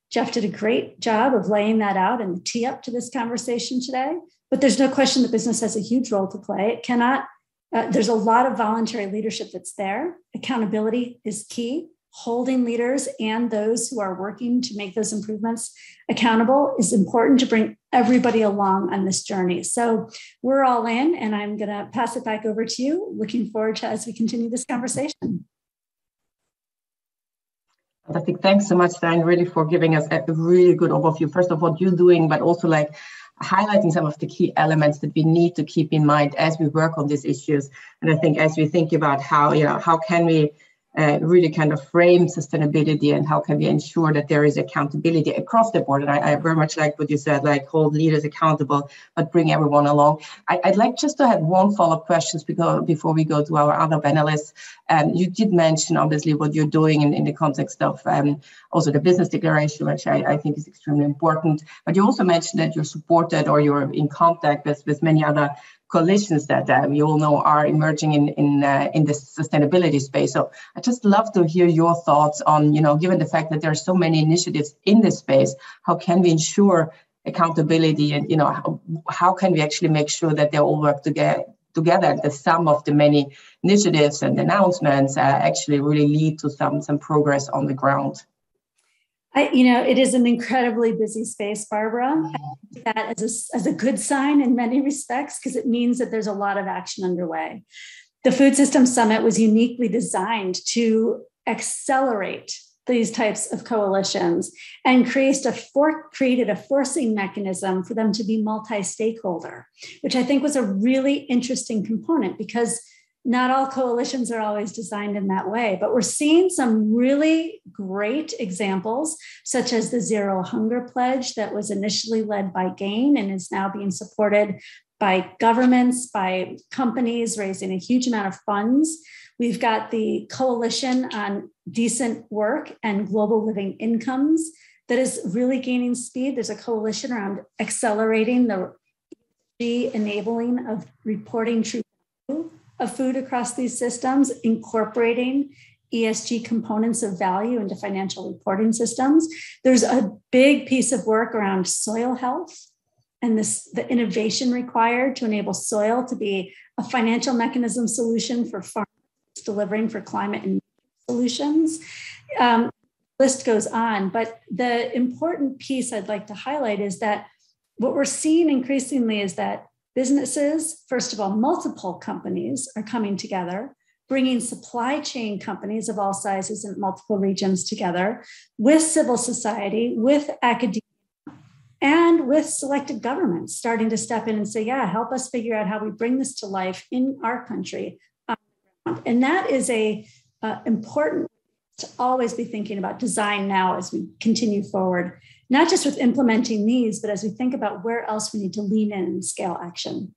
Jeff did a great job of laying that out and the tee up to this conversation today. But there's no question that business has a huge role to play. It cannot, there's a lot of voluntary leadership that's there. Accountability is key. Holding leaders and those who are working to make those improvements accountable is important to bring everybody along on this journey. So we're all in, and I'm going to pass it back over to you. Looking forward to as we continue this conversation. I think thanks so much, Diane, really for giving us a really good overview, first of what you're doing, but also like highlighting some of the key elements that we need to keep in mind as we work on these issues. And I think as we think about how, how can we really kind of frame sustainability and how can we ensure that there is accountability across the board. And I very much like what you said, like hold leaders accountable, but bring everyone along. I'd like just to have one follow-up question before we go to our other panelists. You did mention obviously what you're doing in the context of also the business declaration, which I think is extremely important. But you also mentioned that you're supported or you're in contact with many other coalitions that we all know are emerging in this sustainability space. So I just love to hear your thoughts on, given the fact that there are so many initiatives in this space, how can we ensure accountability and, how can we actually make sure that they all work together? The sum of the many initiatives and announcements actually really lead to some progress on the ground. It is an incredibly busy space, Barbara. I think that as a good sign in many respects, because it means that there's a lot of action underway. The Food Systems Summit was uniquely designed to accelerate these types of coalitions and created a forcing mechanism for them to be multi-stakeholder, which I think was a really interesting component because not all coalitions are always designed in that way, but we're seeing some really great examples, such as the Zero Hunger Pledge that was initially led by GAIN and is now being supported by governments, by companies, raising a huge amount of funds. We've got the Coalition on Decent Work and Global Living Incomes that is really gaining speed. There's a coalition around accelerating the enabling of reporting true of food across these systems, incorporating ESG components of value into financial reporting systems. There's a big piece of work around soil health and the innovation required to enable soil to be a financial mechanism solution for farmers delivering for climate and solutions. List goes on, but the important piece I'd like to highlight is that what we're seeing increasingly is that businesses, first of all, multiple companies are coming together, bringing supply chain companies of all sizes in multiple regions together with civil society, with academia, and with selected governments starting to step in and say, yeah, help us figure out how we bring this to life in our country. And that is important to always be thinking about design now as we continue forward, not just with implementing these, but as we think about where else we need to lean in and scale action.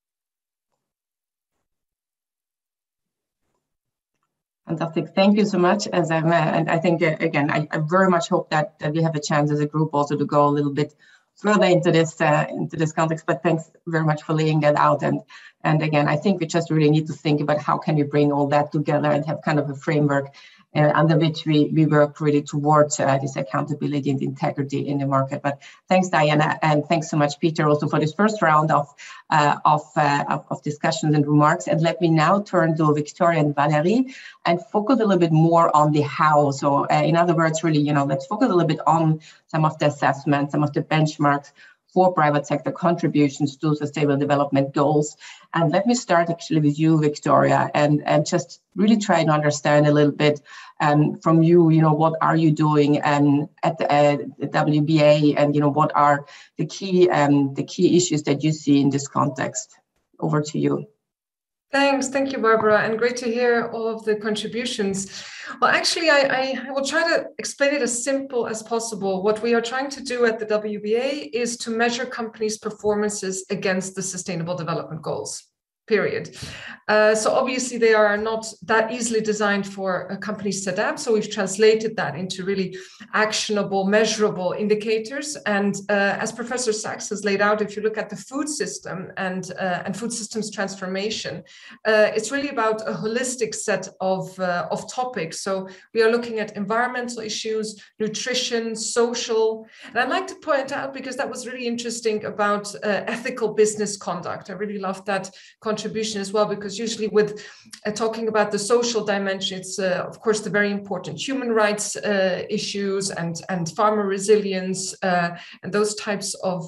Fantastic. Thank you so much. And I think, again, I very much hope that we have a chance as a group also to go a little bit further into this context, but thanks very much for laying that out. And again, I think we just really need to think about how can we bring all that together and have kind of a framework under which we work really towards this accountability and integrity in the market. But thanks, Diana, and thanks so much, Peter, also for this first round of discussions and remarks. And let me now turn to Victoria and Valerie and focus a little bit more on the how. So in other words, really, let's focus a little bit on some of the assessments, some of the benchmarks for private sector contributions to sustainable development goals. And let me start actually with you, Victoria, and just really try to understand a little bit from you, what are you doing at the WBA, and what are the key issues that you see in this context? Over to you. Thanks. Thank you, Barbara. And great to hear all of the contributions. Well, actually, I will try to explain it as simple as possible. What we are trying to do at the WBA is to measure companies' performances against the Sustainable Development Goals. period. So obviously they are not that easily designed for companies to adapt. So we've translated that into really actionable, measurable indicators. And as Professor Sachs has laid out, if you look at the food system and food systems transformation, it's really about a holistic set of topics. So we are looking at environmental issues, nutrition, social. And I'd like to point out, because that was really interesting, about ethical business conduct. I really loved that contribution as well, because usually with talking about the social dimension, it's of course the very important human rights issues and farmer resilience and those types of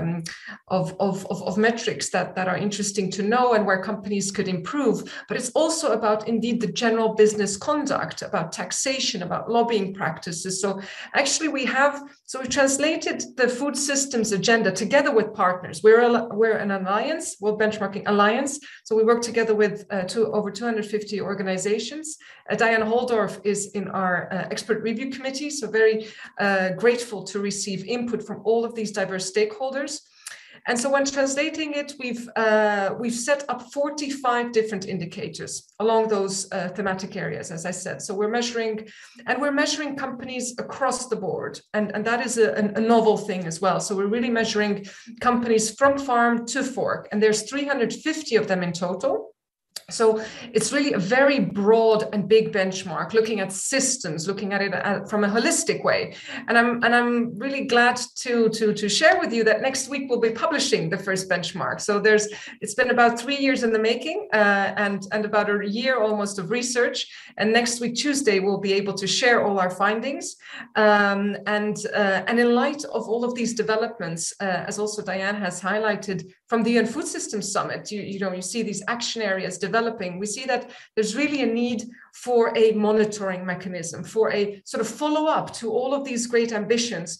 metrics that are interesting to know and where companies could improve. But it's also about indeed the general business conduct, about taxation, about lobbying practices. So actually we've translated the food systems agenda together with partners. We're an alliance, World Benchmarking Alliance. So we work together with over 250 organizations. Diane Holdorf is in our expert review committee. So very grateful to receive input from all of these diverse stakeholders. And so when translating it, we've set up 45 different indicators along those thematic areas, as I said. So we're measuring companies across the board. And that is a novel thing as well. So we're really measuring companies from farm to fork. And there's 350 of them in total. So it's really a very broad and big benchmark, looking at systems, looking at it from a holistic way. And I'm really glad to share with you that next week we'll be publishing the first benchmark. So it's been about 3 years in the making and about a year almost of research. And next week, Tuesday, we'll be able to share all our findings. And in light of all of these developments, as also Diane has highlighted from the UN Food Systems Summit, you see these action areas developing. We see that there's really a need for a monitoring mechanism, for a sort of follow-up to all of these great ambitions.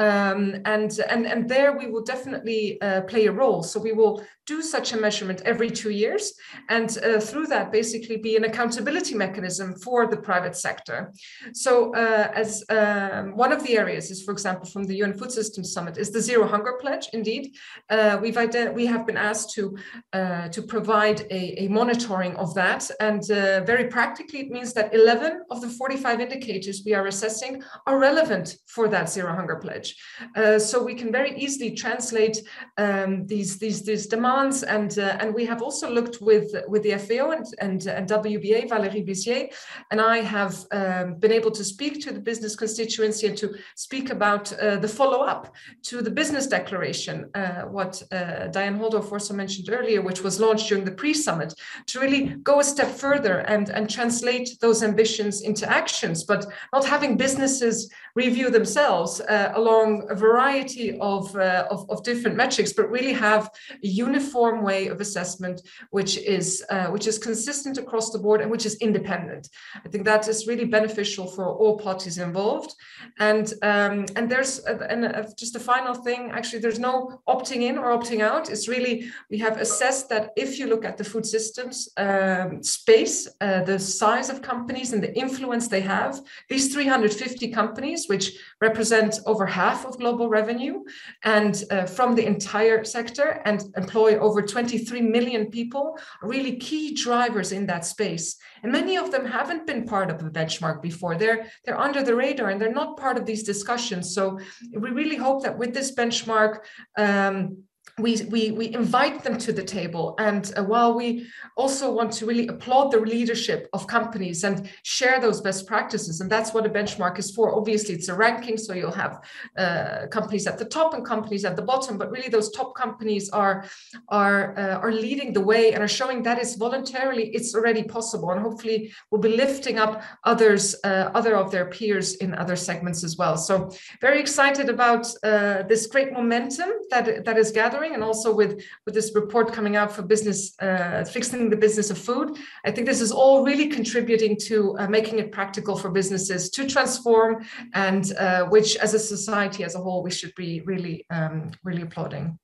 And there we will definitely play a role. So we will do such a measurement every 2 years, and through that basically be an accountability mechanism for the private sector. So as one of the areas is, for example, from the UN Food Systems Summit, is the Zero Hunger Pledge. Indeed, we have been asked to provide a monitoring of that, and very practically it means that 11 of the 45 indicators we are assessing are relevant for that Zero Hunger Pledge. So we can very easily translate these demands, and we have also looked with the FAO and WBA, Valérie Bézier, and I have been able to speak to the business constituency and to speak about the follow-up to the business declaration, what Diane Holdorf also mentioned earlier, which was launched during the pre-summit, to really go a step further and translate those ambitions into actions, but not having businesses review themselves along a variety of different metrics, but really have a uniform way of assessment, which is consistent across the board and which is independent. I think that is really beneficial for all parties involved. And there's just a final thing. Actually, there's no opting in or opting out. It's really, we have assessed that if you look at the food systems space, the size of companies and the influence they have, these 350 companies, which represent over half of global revenue and from the entire sector and employ over 23 million people, are really key drivers in that space. And many of them haven't been part of the benchmark before. They're under the radar and they're not part of these discussions. So we really hope that with this benchmark, we invite them to the table. And while we also want to really applaud the leadership of companies and share those best practices, and that's what a benchmark is for. Obviously, it's a ranking, so you'll have companies at the top and companies at the bottom, but really those top companies are leading the way and are showing that it's voluntarily, it's already possible, and hopefully will be lifting up other of their peers in other segments as well. So very excited about this great momentum that is gathering. And also with this report coming out for business, fixing the business of food, I think this is all really contributing to making it practical for businesses to transform, and which as a society as a whole, we should be really, really applauding.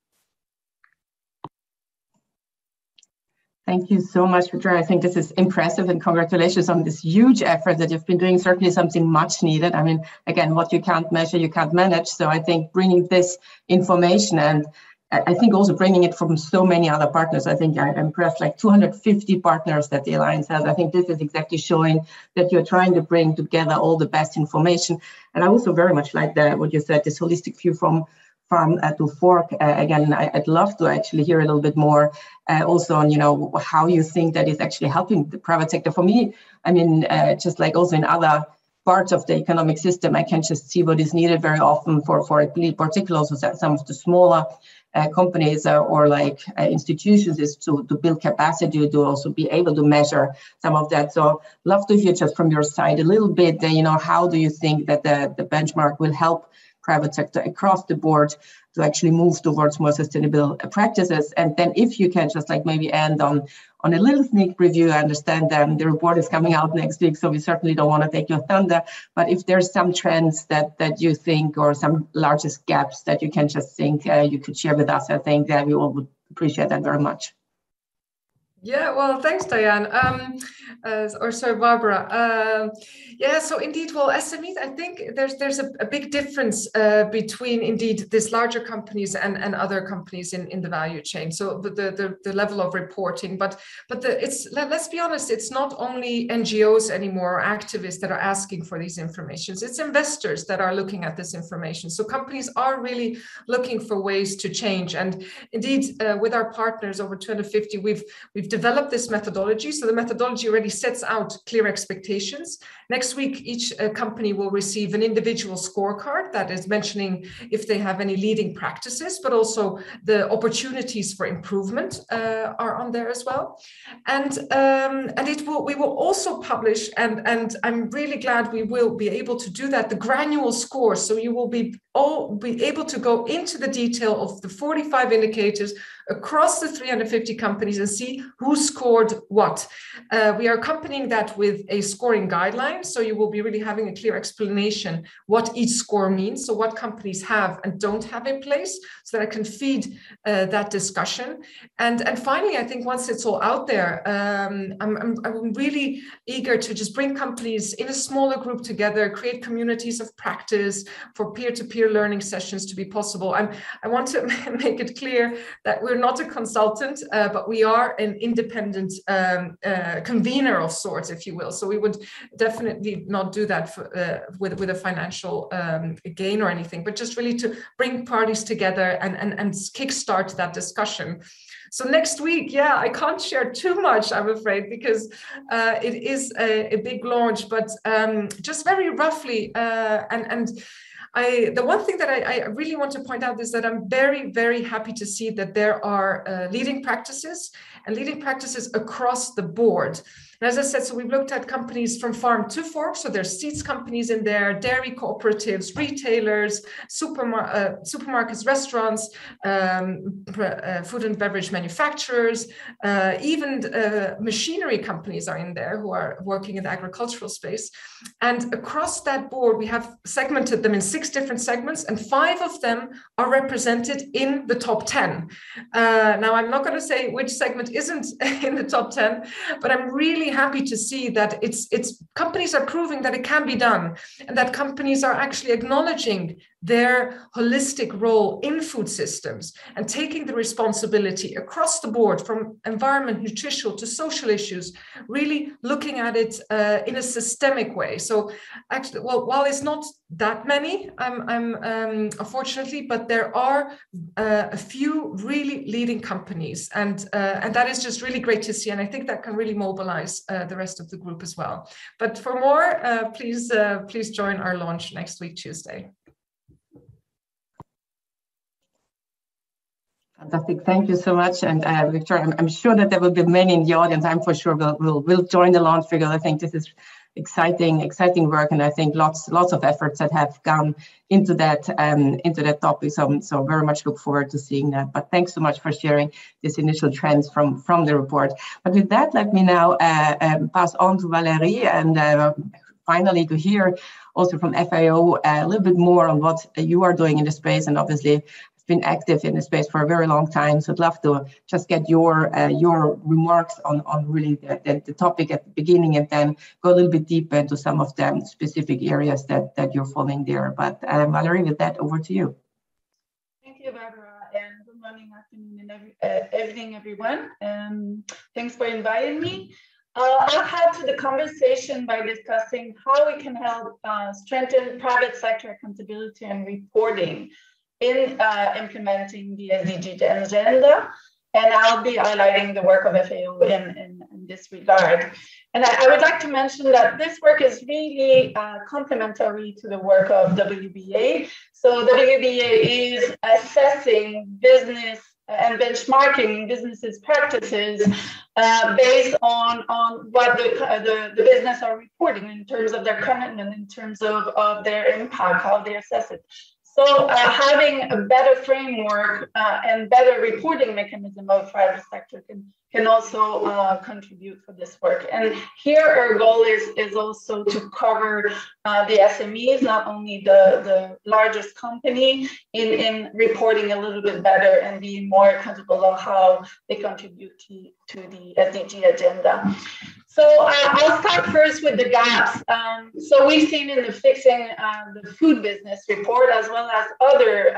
Thank you so much, Victoria. I think this is impressive, and congratulations on this huge effort that you've been doing. Certainly something much needed. I mean, again, what you can't measure, you can't manage. So I think bringing this information and I think also bringing it from so many other partners. I think I'm impressed, like 250 partners that the Alliance has. I think this is exactly showing that you're trying to bring together all the best information. And I also very much like what you said, this holistic view from farm to fork. Again, I'd love to actually hear a little bit more also on, how you think that is actually helping the private sector. For me, I mean, just like also in other parts of the economic system, I can just see what is needed very often for particularly also some of the smaller companies or like institutions is to build capacity to also be able to measure some of that. So love to hear just from your side a little bit, how do you think that the benchmark will help private sector across the board to actually move towards more sustainable practices? And then if you can just like maybe end on a little sneak preview. I understand the report is coming out next week, so we certainly don't want to take your thunder, but if there's some trends that you think or some largest gaps that you can just think you could share with us, I think that we all would appreciate that very much. Yeah, well, thanks, Diane. Sorry, Barbara. Yeah, so indeed, well, SMEs, I think there's a big difference between indeed these larger companies and other companies in the value chain. So the level of reporting, but let's be honest, it's not only NGOs anymore or activists that are asking for these informations. It's investors that are looking at this information. So companies are really looking for ways to change. And indeed, with our partners, over 250, we've developed this methodology. So the methodology already sets out clear expectations. Next week, each company will receive an individual scorecard that is mentioning if they have any leading practices, but also the opportunities for improvement are on there as well. And we will also publish, and I'm really glad we will be able to do that, the granular score. So you will be able to go into the detail of the 45 indicators across the 350 companies and see who scored what. We are accompanying that with a scoring guideline. So you will be really having a clear explanation what each score means. So what companies have and don't have in place, so that I can feed that discussion. And finally, I think once it's all out there, I'm really eager to just bring companies in a smaller group together, create communities of practice for peer-to-peer learning sessions to be possible. I want to make it clear that we're not a consultant, but we are an independent convener of sorts, if you will. So we would definitely not do that with a financial gain or anything, but just really to bring parties together and kickstart that discussion. So next week, yeah, I can't share too much, I'm afraid, because it is a big launch, but just very roughly, the one thing that I really want to point out is that I'm very, very happy to see that there are leading practices across the board. And as I said, so we've looked at companies from farm to fork. So there's seeds companies in there, dairy cooperatives, retailers, supermarkets, restaurants, food and beverage manufacturers, even machinery companies are in there who are working in the agricultural space. And across that board, we have segmented them in 6 different segments, and 5 of them are represented in the top 10. Now, I'm not going to say which segment isn't in the top 10, but I'm really happy to see that it's companies are proving that it can be done, and that companies are actually acknowledging their holistic role in food systems and taking the responsibility across the board, from environment, nutritional to social issues, really looking at it in a systemic way. So actually, well, while it's not that many, unfortunately, but there are a few really leading companies, and that is just really great to see. And I think that can really mobilize the rest of the group as well. But for more, please join our launch next week, Tuesday. Fantastic. Thank you so much. And Victoria, I'm sure that there will be many in the audience. I'm for sure will join the launch, because I think this is exciting work, and I think lots of efforts that have gone into that topic. So very much look forward to seeing that. But thanks so much for sharing this initial trends from the report. But with that, let me now pass on to Valerie, and finally to hear also from FAO a little bit more on what you are doing in the space, and obviously been active in the space for a very long time. So I'd love to just get your remarks on really the topic at the beginning, and then go a little bit deeper into some of the specific areas that you're following there. But Valerie, with that, over to you. Thank you, Barbara, and good morning afternoon and evening, everyone. Thanks for inviting me. I'll add to the conversation by discussing how we can help strengthen private sector accountability and reporting in implementing the SDG agenda. And I'll be highlighting the work of FAO in this regard. And I would like to mention that this work is really complementary to the work of WBA. So WBA is assessing business and benchmarking businesses' practices based on what the business are reporting in terms of their commitment, in terms of their impact, how they assess it. So having a better framework and better reporting mechanism of private sector can also contribute for this work. And here our goal is also to cover the SMEs, not only the largest company, in reporting a little bit better and being more accountable on how they contribute to the SDG agenda. So I'll start first with the gaps. So we've seen in the Fixing the Food Business report, as well as other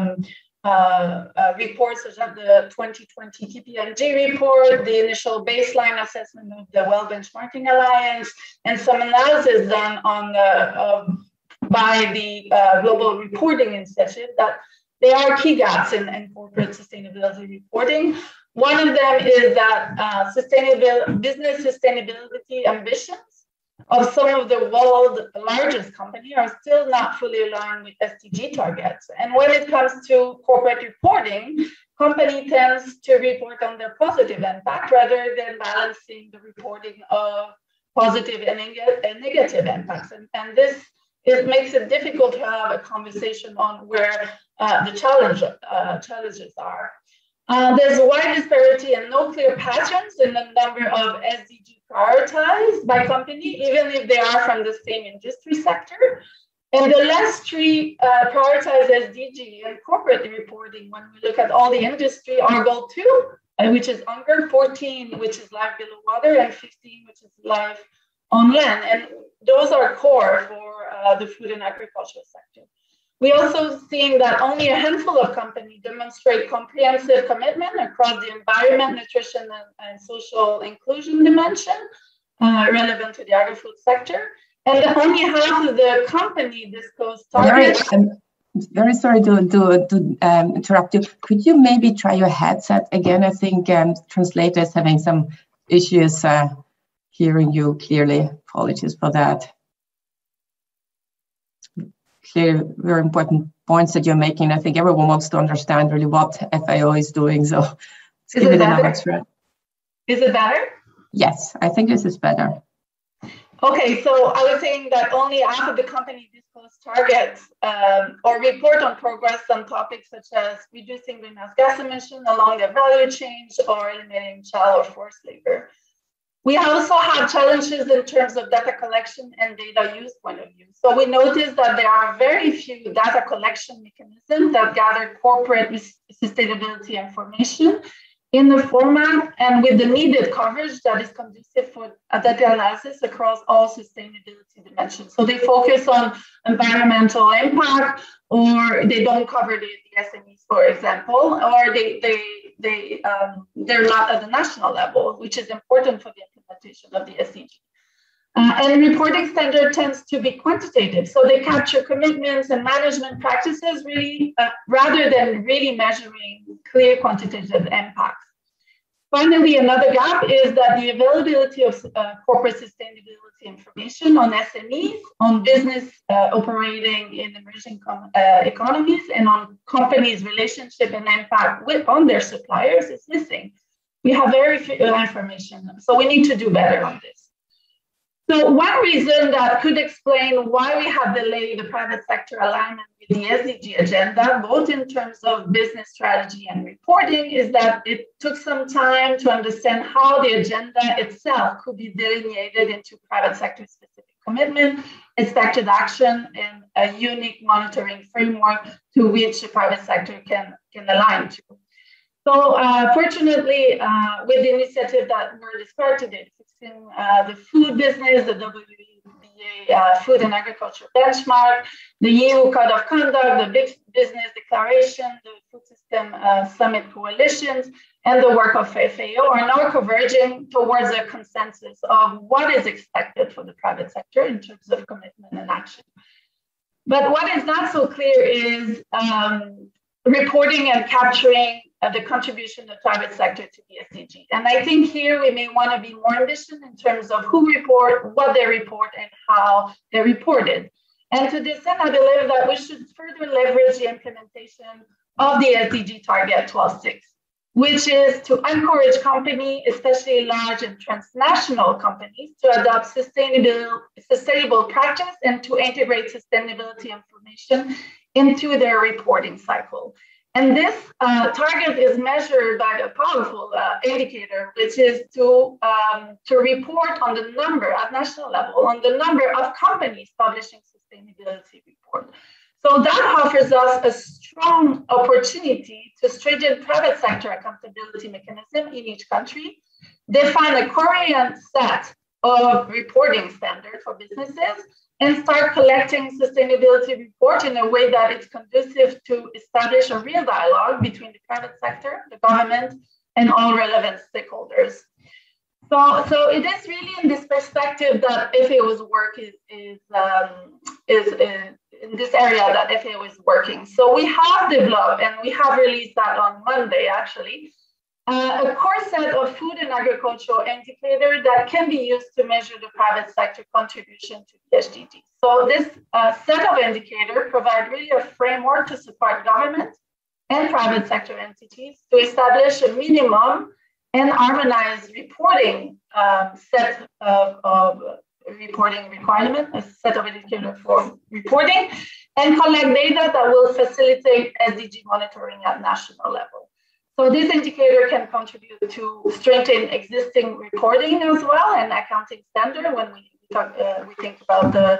reports such as the 2020 KPMG report, the initial baseline assessment of the Well Benchmarking Alliance, and some analysis done on by the Global Reporting Institute, that there are key gaps in corporate sustainability reporting. One of them is that business sustainability ambitions of some of the world's largest companies are still not fully aligned with SDG targets. And when it comes to corporate reporting, company tends to report on their positive impact rather than balancing the reporting of positive and negative impacts. And this makes it difficult to have a conversation on where the challenges are. There's a wide disparity and no clear patterns in the number of SDG prioritized by company, even if they are from the same industry sector. And the last three prioritized SDG in corporate reporting, when we look at all the industry, are goal 2, which is hunger, 14, which is life below water, and 15, which is life on land. And those are core for the food and agriculture sector. We also seen that only a handful of companies demonstrate comprehensive commitment across the environment, nutrition, and social inclusion dimension relevant to the agri-food sector. And only half of the company disclose targets. Very sorry to interrupt you. Could you maybe try your headset again? I think translator is having some issues hearing you clearly. Apologies for that. Clearly, very important points that you're making. I think everyone wants to understand really what FAO is doing. So let's give it another try. Is it better? Yes, I think this is better. Okay, so I was saying that only half of the company disclose targets or report on progress on topics such as reducing greenhouse gas emissions along the value chain or eliminating child or forced labor. We also have challenges in terms of data collection and data use point of view. So we noticed that there are very few data collection mechanisms that gather corporate sustainability information in the format and with the needed coverage that is conducive for data analysis across all sustainability dimensions. So they focus on environmental impact, or they don't cover the SMEs, for example, or they're not at the national level, which is important for the implementation of the SDG. And reporting standard tends to be quantitative. So they capture commitments and management practices really, rather than really measuring clear quantitative impacts. Finally, another gap is that the availability of corporate sustainability information on SMEs, on business operating in emerging economies, and on companies' relationship and impact on their suppliers is missing. We have very few information, so we need to do better on this. So one reason that could explain why we have delayed the private sector alignment with the SDG agenda, both in terms of business strategy and reporting, is that it took some time to understand how the agenda itself could be delineated into private sector specific commitment, expected action, and a unique monitoring framework to which the private sector can align to. So fortunately, with the initiative that were described today, Fixing the Food Business, the WBA the Food and Agriculture Benchmark, the EU Code of Conduct, the Business Declaration, the Food System Summit Coalitions, and the work of FAO are now converging towards a consensus of what is expected for the private sector in terms of commitment and action. But what is not so clear is reporting and capturing the contribution of the private sector to the SDGs. And I think here we may want to be more ambitious in terms of who report, what they report, and how they report it. And to this end, I believe that we should further leverage the implementation of the SDG target 12.6, which is to encourage companies, especially large and transnational companies, to adopt sustainable practice and to integrate sustainability information into their reporting cycle. And this target is measured by a powerful indicator, which is to report on the number at national level, on the number of companies publishing sustainability report. So that offers us a strong opportunity to strengthen private sector accountability mechanism in each country, define a coherent set of reporting standards for businesses, and start collecting sustainability reports in a way that it's conducive to establish a real dialogue between the private sector, the government, and all relevant stakeholders. So it is really in this perspective that FAO's work is in this area that FAO is working. So we have developed, and we have released that on Monday actually, a core set of food and agricultural indicators that can be used to measure the private sector contribution to the SDGs. So this set of indicators provide really a framework to support government and private sector entities to establish a minimum and harmonized reporting set of reporting requirements, a set of indicators for reporting, and collect data that will facilitate SDG monitoring at national level. So this indicator can contribute to strengthen existing reporting as well and accounting standard when we think about the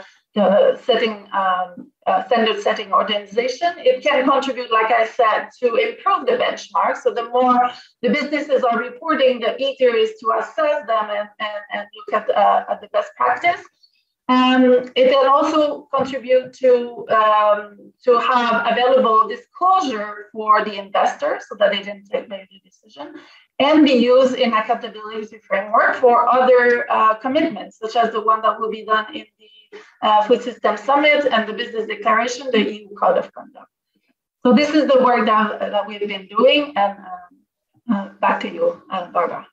standard setting organization. It can contribute, like I said, to improve the benchmark. So the more the businesses are reporting, the easier it is to assess them and look at the best practice. It can also contribute to have available disclosure for the investors so that they didn't make the decision, and be used in accountability framework for other commitments, such as the one that will be done in the Food System Summit and the Business Declaration, the EU Code of Conduct. So this is the work that we've been doing, and back to you, Barbara.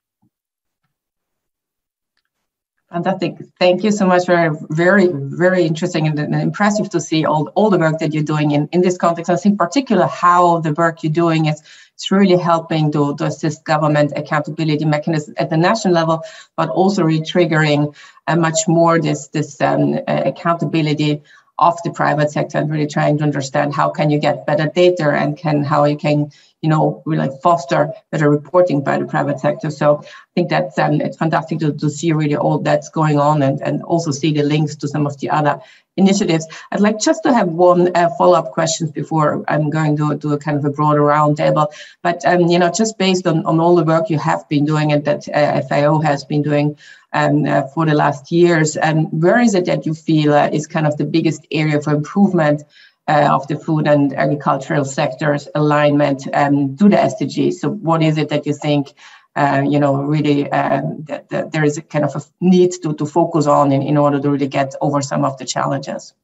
Fantastic. Thank you so much for very, very interesting and impressive to see all the work that you're doing in this context. I think particularly how the work you're doing is really helping to assist government accountability mechanisms at the national level, but also really triggering much more this accountability of the private sector and really trying to understand how can you get better data and how you can really foster better reporting by the private sector. So I think that's it's fantastic to see really all that's going on and also see the links to some of the other initiatives. I'd like just to have one follow-up question before I'm going to do a kind of a broader roundtable. But just based on all the work you have been doing and that FAO has been doing for the last years, where is it that you feel is kind of the biggest area for improvement of the food and agricultural sector's alignment to the SDGs? So what is it that you think, really that there is a kind of a need to focus on in order to really get over some of the challenges?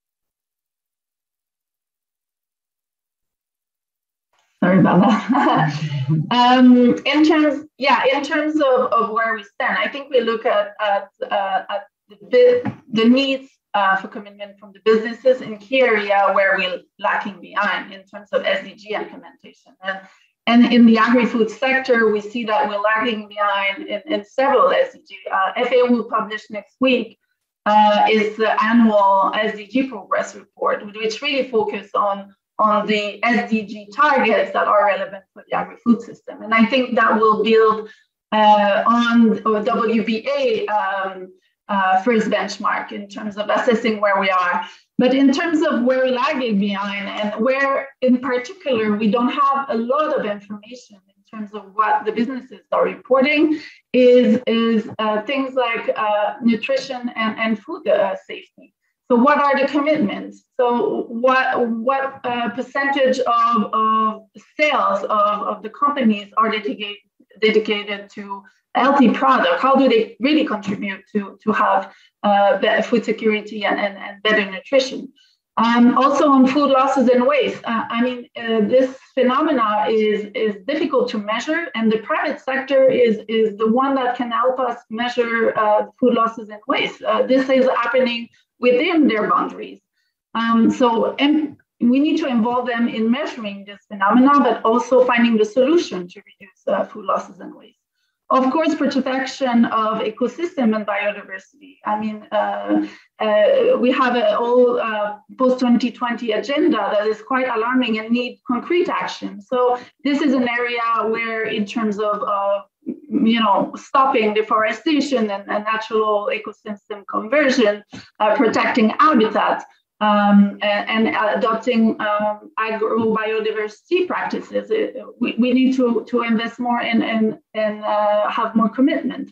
Sorry about that. In terms of where we stand, I think we look at the needs for commitment from the businesses in key area where we're lacking behind in terms of SDG implementation. And in the agri-food sector, we see that we're lagging behind in several SDG. FAO will publish next week is the annual SDG progress report, which really focus on the SDG targets that are relevant for the agri-food system. And I think that will build on WBA first benchmark in terms of assessing where we are. But in terms of where we're lagging behind and where in particular we don't have a lot of information in terms of what the businesses are reporting is things like nutrition and food safety. So what are the commitments? So what percentage of sales of the companies are dedicated to healthy product? How do they really contribute to have better food security and better nutrition? Also on food losses and waste. This phenomena is difficult to measure, and the private sector is the one that can help us measure food losses and waste. This is happening within their boundaries. And we need to involve them in measuring this phenomena, but also finding the solution to reduce food losses and waste. Of course, protection of ecosystem and biodiversity. We have a whole post-2020 agenda that is quite alarming and need concrete action. So this is an area where, in terms of stopping deforestation and natural ecosystem conversion, protecting habitat, and adopting agro-biodiversity practices, we need to invest more and have more commitment.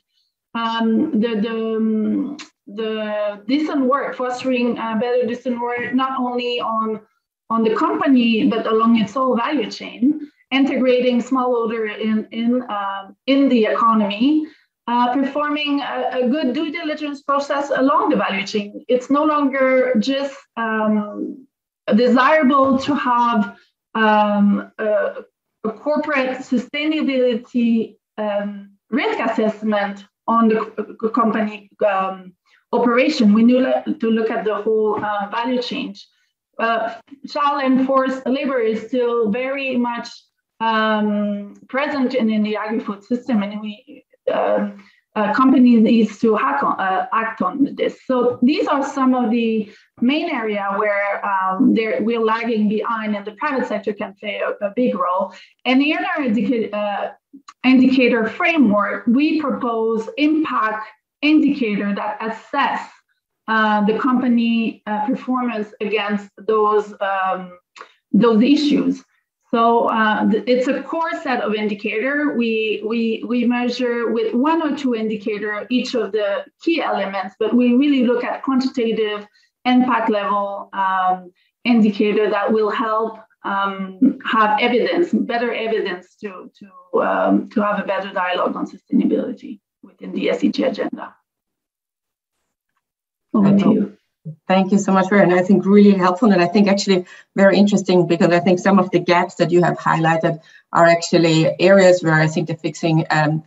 The decent work, fostering better decent work, not only on the company, but along its whole value chain, integrating smallholder in the economy, performing a good due diligence process along the value chain. It's no longer just desirable to have a corporate sustainability risk assessment on the company operation. We need to look at the whole value chain. Child and forced labor is still very much present in the agri-food system, and we companies needs to act on this. So these are some of the main area where we're lagging behind, and the private sector can play a big role. And in our indicator framework, we propose impact indicator that assess the company performance against those issues. So it's a core set of indicator. We measure with one or two indicator each of the key elements, but we really look at quantitative impact level indicator that will help have evidence, better evidence to have a better dialogue on sustainability within the SDG agenda. Over to you. Thank you so much, Vera. And I think really helpful, and I think actually very interesting, because I think some of the gaps that you have highlighted are actually areas where I think the fixing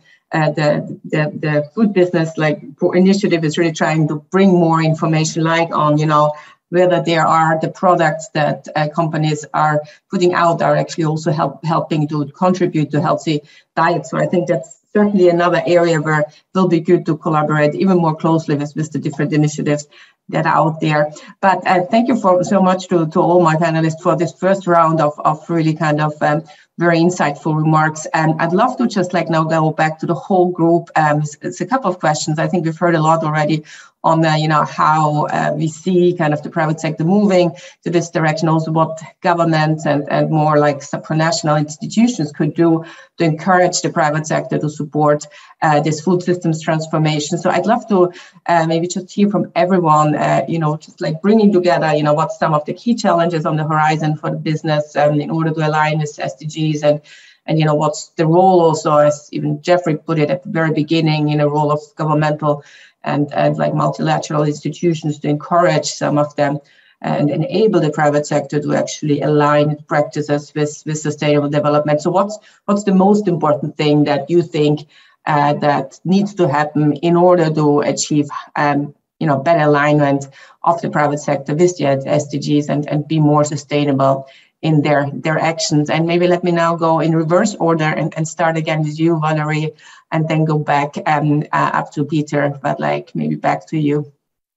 the food business initiative is really trying to bring more information, like on whether there are the products that companies are putting out are actually also helping to contribute to healthy diet. So I think that's certainly another area where it will be good to collaborate even more closely with the different initiatives that are out there. But thank you so much to all my panelists for this first round of really kind of very insightful remarks. And I'd love to just now go back to the whole group. It's a couple of questions. I think we've heard a lot already on how we see kind of the private sector moving to this direction, also what governments and more like supranational institutions could do to encourage the private sector to support this food systems transformation. So I'd love to maybe just hear from everyone, just bringing together, what's some of the key challenges on the horizon for the business in order to align with SDGs, and what's the role also, as even Jeffrey put it at the very beginning, role of governmental and multilateral institutions to encourage some of them and enable the private sector to actually align its practices with sustainable development. So what's the most important thing that you think that needs to happen in order to achieve better alignment of the private sector with the SDGs and be more sustainable in their actions? And maybe let me now go in reverse order and start again with you, Valerie, and then go back up to Peter, but maybe back to you.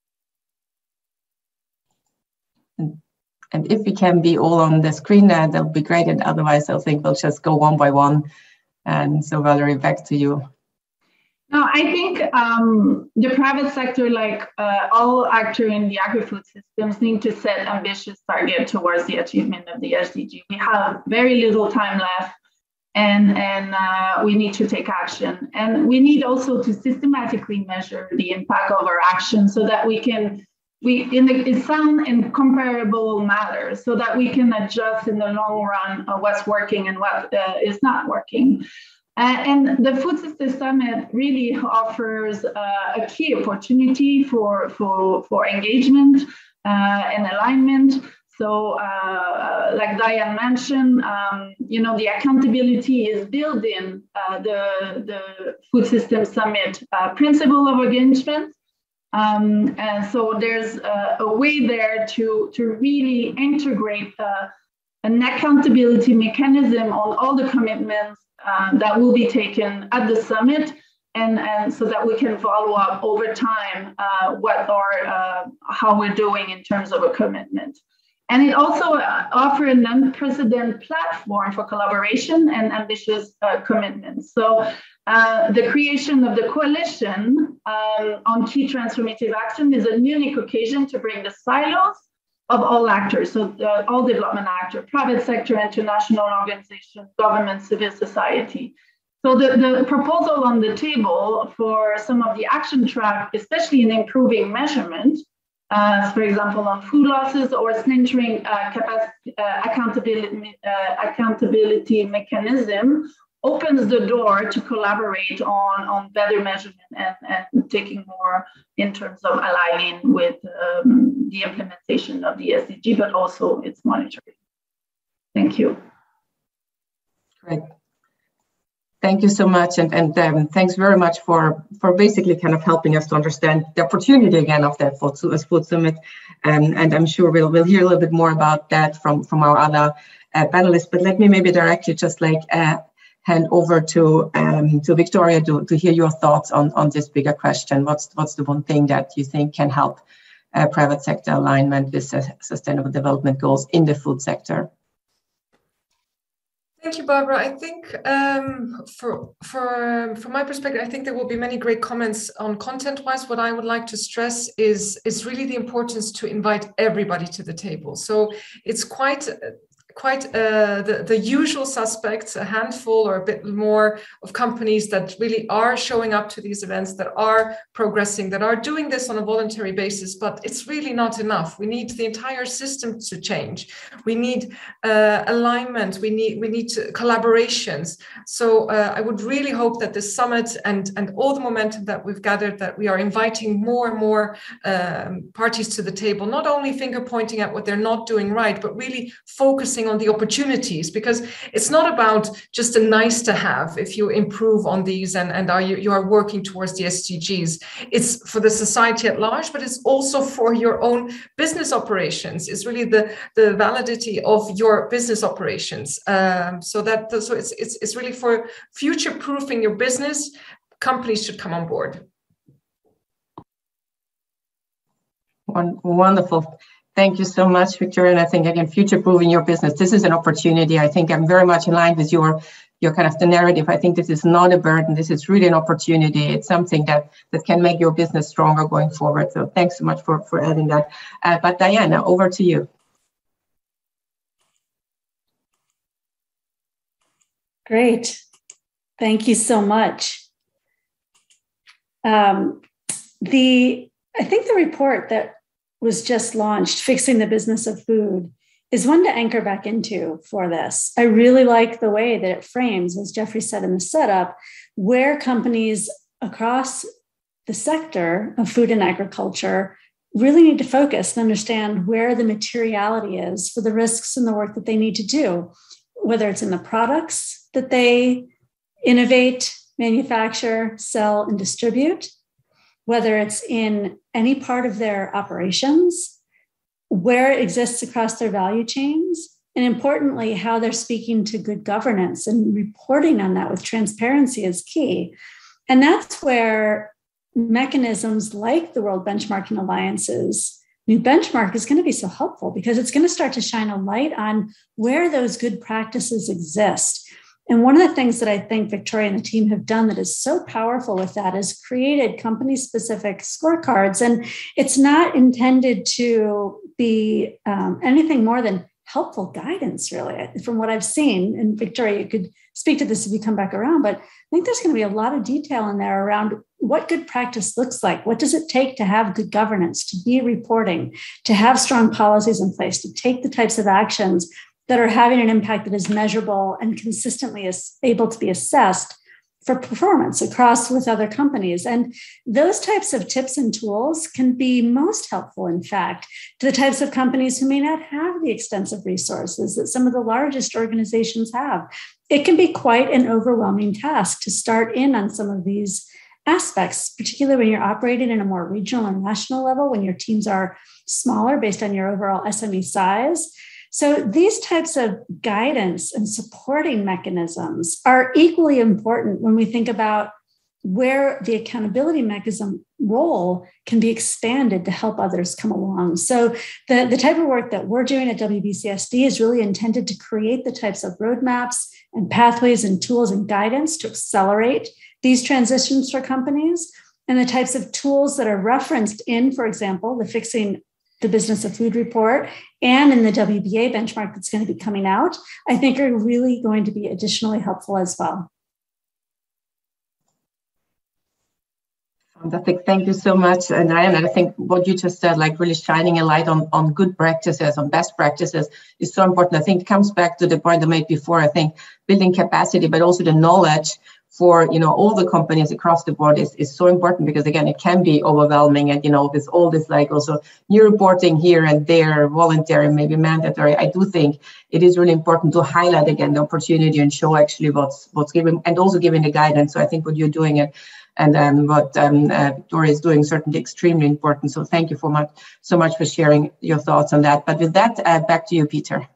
And if we can be all on the screen, that would be great. And otherwise, I think we'll just go one by one. And so, Valerie, back to you. No, I think the private sector, all actors in the agri-food systems, need to set ambitious targets towards the achievement of the SDG. We have very little time left, and we need to take action. And we need also to systematically measure the impact of our action so that we can, in sound and comparable manner, so that we can adjust in the long run what's working and what is not working. And the Food System Summit really offers a key opportunity for engagement and alignment. So like Diane mentioned, the accountability is built in the Food System Summit principle of engagement. And so there's a way there to really integrate an accountability mechanism on all the commitments that will be taken at the summit, and so that we can follow up over time how we're doing in terms of a commitment. And it also offers an unprecedented platform for collaboration and ambitious commitments. So the creation of the coalition on key transformative action is a unique occasion to bring the silos of all actors, so all development actors, private sector, international organizations, government, civil society. So the proposal on the table for some of the action track, especially in improving measurement, for example, on food losses or centering accountability mechanism, opens the door to collaborate on better measurement and taking more in terms of aligning with the implementation of the SDG, but also its monitoring. Thank you. Great. Thank you so much, and thanks very much for basically kind of helping us to understand the opportunity again of that Food Summit, and I'm sure we'll hear a little bit more about that from our other panelists. But let me maybe directly just hand over to Victoria to hear your thoughts on this bigger question. What's the one thing that you think can help private sector alignment with sustainable development goals in the food sector? Thank you, Barbara. I think from my perspective, I think there will be many great comments on content-wise. What I would like to stress is really the importance to invite everybody to the table. So it's quite the usual suspects, a handful or a bit more of companies that really are showing up to these events, that are progressing, that are doing this on a voluntary basis, but it's really not enough. We need the entire system to change. We need alignment. We need collaborations. So I would really hope that this summit and all the momentum that we've gathered, that we are inviting more and more parties to the table, not only finger pointing at what they're not doing right, but really focusing on the opportunities, because it's not about just a nice to have if you improve on these and you are working towards the SDGs. It's for the society at large, but it's also for your own business operations. It's really the validity of your business operations. So it's really for future-proofing your business. Companies should come on board. Wonderful. Thank you so much, Victoria. And I think, again, future-proofing your business, this is an opportunity. I think I'm very much in line with your kind of the narrative. I think this is not a burden. This is really an opportunity. It's something that can make your business stronger going forward. So thanks so much for adding that. But Diana, over to you. Great. Thank you so much. I think the report that was just launched, Fixing the Business of Food, is one to anchor back into for this. I really like the way that it frames, as Jeffrey said in the setup, where companies across the sector of food and agriculture really need to focus and understand where the materiality is for the risks and the work that they need to do, whether it's in the products that they innovate, manufacture, sell, and distribute, whether it's in any part of their operations, where it exists across their value chains, and importantly, how they're speaking to good governance and reporting on that with transparency is key. And that's where mechanisms like the World Benchmarking Alliance's new benchmark is going to be so helpful, because it's going to start to shine a light on where those good practices exist. And one of the things that I think Victoria and the team have done that is so powerful with that is created company-specific scorecards. And it's not intended to be anything more than helpful guidance, really, from what I've seen. And Victoria, you could speak to this if you come back around, but I think there's going to be a lot of detail in there around what good practice looks like. What does it take to have good governance, to be reporting, to have strong policies in place, to take the types of actions that are having an impact that is measurable and consistently able to be assessed for performance across with other companies. And those types of tips and tools can be most helpful, in fact, to the types of companies who may not have the extensive resources that some of the largest organizations have. It can be quite an overwhelming task to start in on some of these aspects, particularly when you're operating in a more regional or national level, when your teams are smaller based on your overall SME size. So these types of guidance and supporting mechanisms are equally important when we think about where the accountability mechanism role can be expanded to help others come along. So the type of work that we're doing at WBCSD is really intended to create the types of roadmaps and pathways and tools and guidance to accelerate these transitions for companies, and the types of tools that are referenced in, for example, the Fixing the Business of Food report and in the WBA benchmark that's going to be coming out, I think are really going to be additionally helpful as well. Fantastic. Thank you so much, Diana. I think what you just said, like really shining a light on good practices, on best practices, is so important. I think it comes back to the point I made before. I think building capacity, but also the knowledge for all the companies across the board is so important, because again, it can be overwhelming, and there's all this like also new reporting here and there, voluntary, maybe mandatory. I do think it is really important to highlight again the opportunity and show actually what's given, and also giving the guidance. So I think what you're doing and what Victoria is doing certainly extremely important. So thank you so much for sharing your thoughts on that. But with that, back to you, Peter.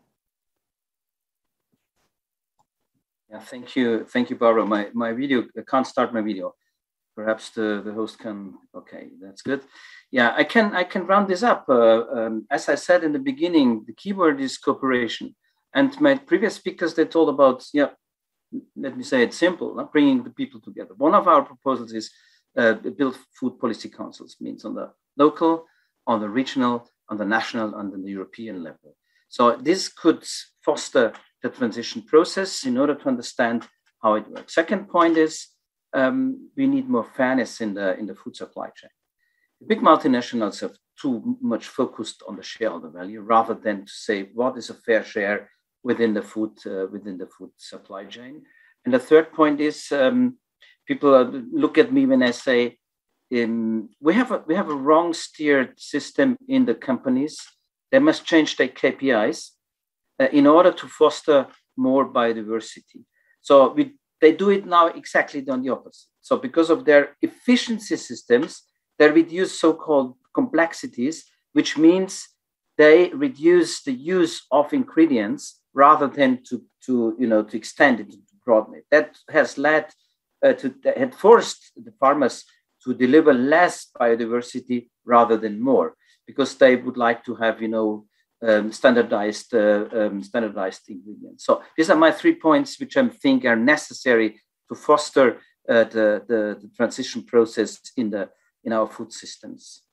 Yeah, thank you, Barbara. My video, I can't start my video. Perhaps the host can. Okay, that's good. Yeah, I can round this up. As I said in the beginning, the keyword is cooperation. And my previous speakers, they told about, let me say it simple, not bringing the people together. One of our proposals is build food policy councils, means on the local, on the regional, on the national, and on the European level. So this could foster the transition process in order to understand how it works. Second point is we need more fairness in the food supply chain. The big multinationals have too much focused on the shareholder value rather than to say what is a fair share within the food supply chain. And the third point is people look at me when I say we have a wrong steered system in the companies. They must change their KPIs in order to foster more biodiversity. So they do it now exactly on the opposite. So because of their efficiency systems, they reduce so-called complexities, which means they reduce the use of ingredients rather than to extend it, to broaden it. That has led had forced the farmers to deliver less biodiversity rather than more, because they would like to have standardized ingredients. So these are my 3 points, which I think are necessary to foster the transition process in our food systems.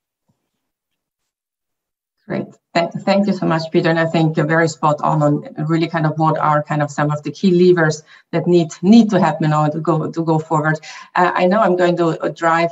Great. Thank you so much, Peter. And I think you're very spot on really kind of what are kind of some of the key levers that need to happen now to go forward. I know I'm going to drive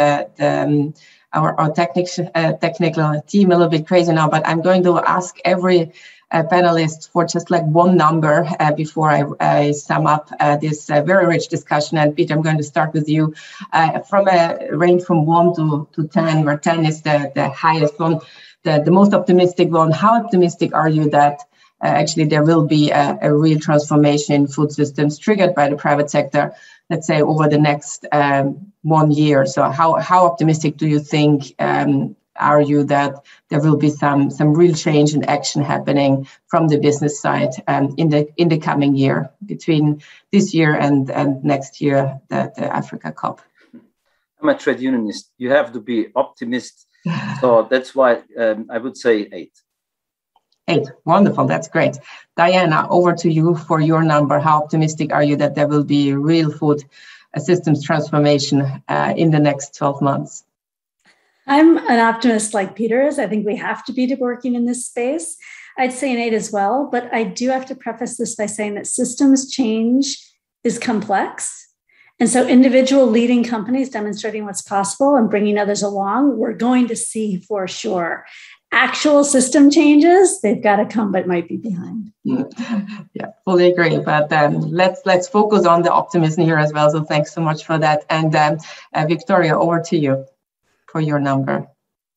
our technical team a little bit crazy now, but I'm going to ask every panelist for just like one number before I sum up this very rich discussion. And Peter, I'm going to start with you from a range from 1 to 10, where 10 is the highest one, the most optimistic one. How optimistic are you that actually there will be a real transformation in food systems triggered by the private sector, let's say over the next 1 year? So how optimistic do you think are you that there will be some real change and action happening from the business side in the coming year, between this year and next year, the Africa COP? I'm a trade unionist. You have to be optimist. So that's why I would say 8. 8. Wonderful. That's great. Diana, over to you for your number. How optimistic are you that there will be real food systems transformation in the next 12 months? I'm an optimist like Peter is. I think we have to be working in this space. I'd say an 8 as well, but I do have to preface this by saying that systems change is complex. And so individual leading companies demonstrating what's possible and bringing others along, we're going to see for sure. Actual system changes, they've got to come, but might be behind. Yeah, fully agree. But let's focus on the optimism here as well. So thanks so much for that. And Victoria, over to you for your number.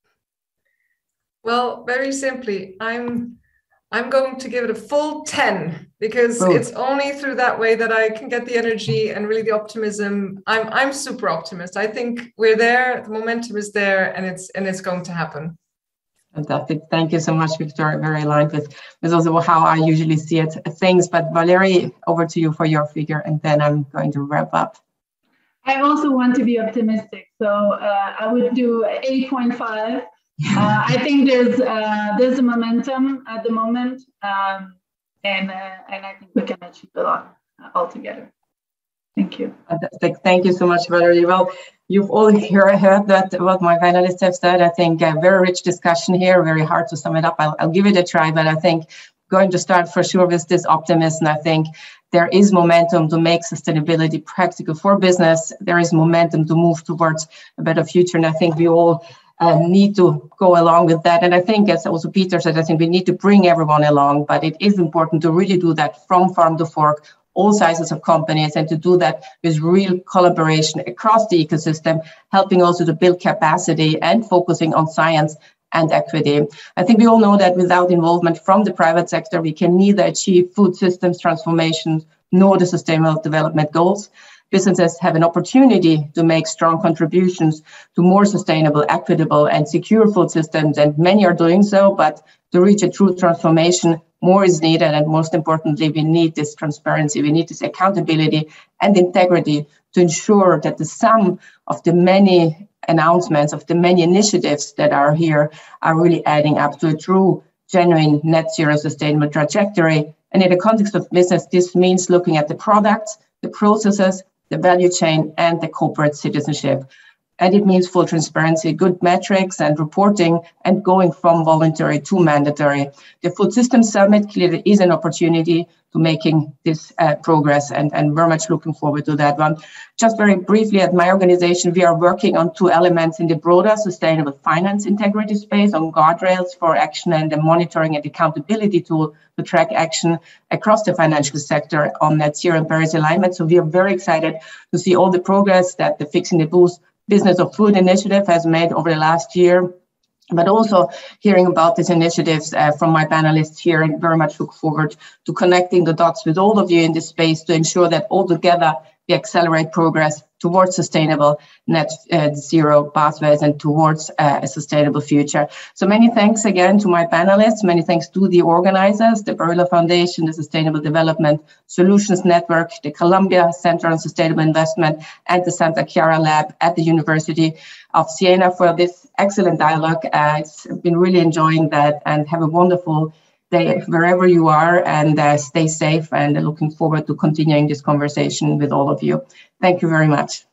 Well, very simply, I'm going to give it a full 10 because it's only through that way that I can get the energy and really the optimism. I'm super optimist. I think we're there. The momentum is there, and it's going to happen. Fantastic. Thank you so much, Victoria. Very aligned with also how I usually see it things. But Valerie, over to you for your figure, and then I'm going to wrap up. I also want to be optimistic, so I would do 8.5. I think there's a momentum at the moment, and I think we can achieve a lot altogether. Thank you. Fantastic. Thank you so much, Valerie. Well, you've all heard that what my panelists have said. I think a very rich discussion here. Very hard to sum it up. I'll give it a try, but I think going to start for sure with this optimism. I think there is momentum to make sustainability practical for business. There is momentum to move towards a better future, and I think we all need to go along with that. And I think, as also Peter said, I think we need to bring everyone along, but it is important to really do that from farm to fork, all sizes of companies, and to do that with real collaboration across the ecosystem, helping also to build capacity and focusing on science and equity. I think we all know that without involvement from the private sector, we can neither achieve food systems transformations nor the sustainable development goals. Businesses have an opportunity to make strong contributions to more sustainable, equitable, and secure food systems, and many are doing so, but to reach a true transformation, more is needed, and most importantly, we need this transparency, we need this accountability and integrity to ensure that the sum of the many announcements, of the many initiatives that are here, are really adding up to a true, genuine net zero sustainable trajectory. And in the context of business, this means looking at the products, the processes, the value chain, and the corporate citizenship. And it means full transparency, good metrics and reporting, and going from voluntary to mandatory. The Food Systems Summit clearly is an opportunity to making this progress, and very much looking forward to that one. Just very briefly, at my organization, we are working on 2 elements in the broader sustainable finance integrity space, on guardrails for action and the monitoring and accountability tool to track action across the financial sector on net zero and Paris alignment. So we are very excited to see all the progress that the Fixing the Boost Business of Food initiative has made over the last year, but also hearing about these initiatives from my panelists here, and very much look forward to connecting the dots with all of you in this space to ensure that all together we accelerate progress towards sustainable net zero pathways and towards a sustainable future. So many thanks again to my panelists, many thanks to the organizers, the Barilla Foundation, the Sustainable Development Solutions Network, the Columbia Center on Sustainable Investment, and the Santa Clara Lab at the University of Siena for this excellent dialogue. It's been really enjoying that, and have a wonderful day wherever you are, and stay safe, and looking forward to continuing this conversation with all of you. Thank you very much.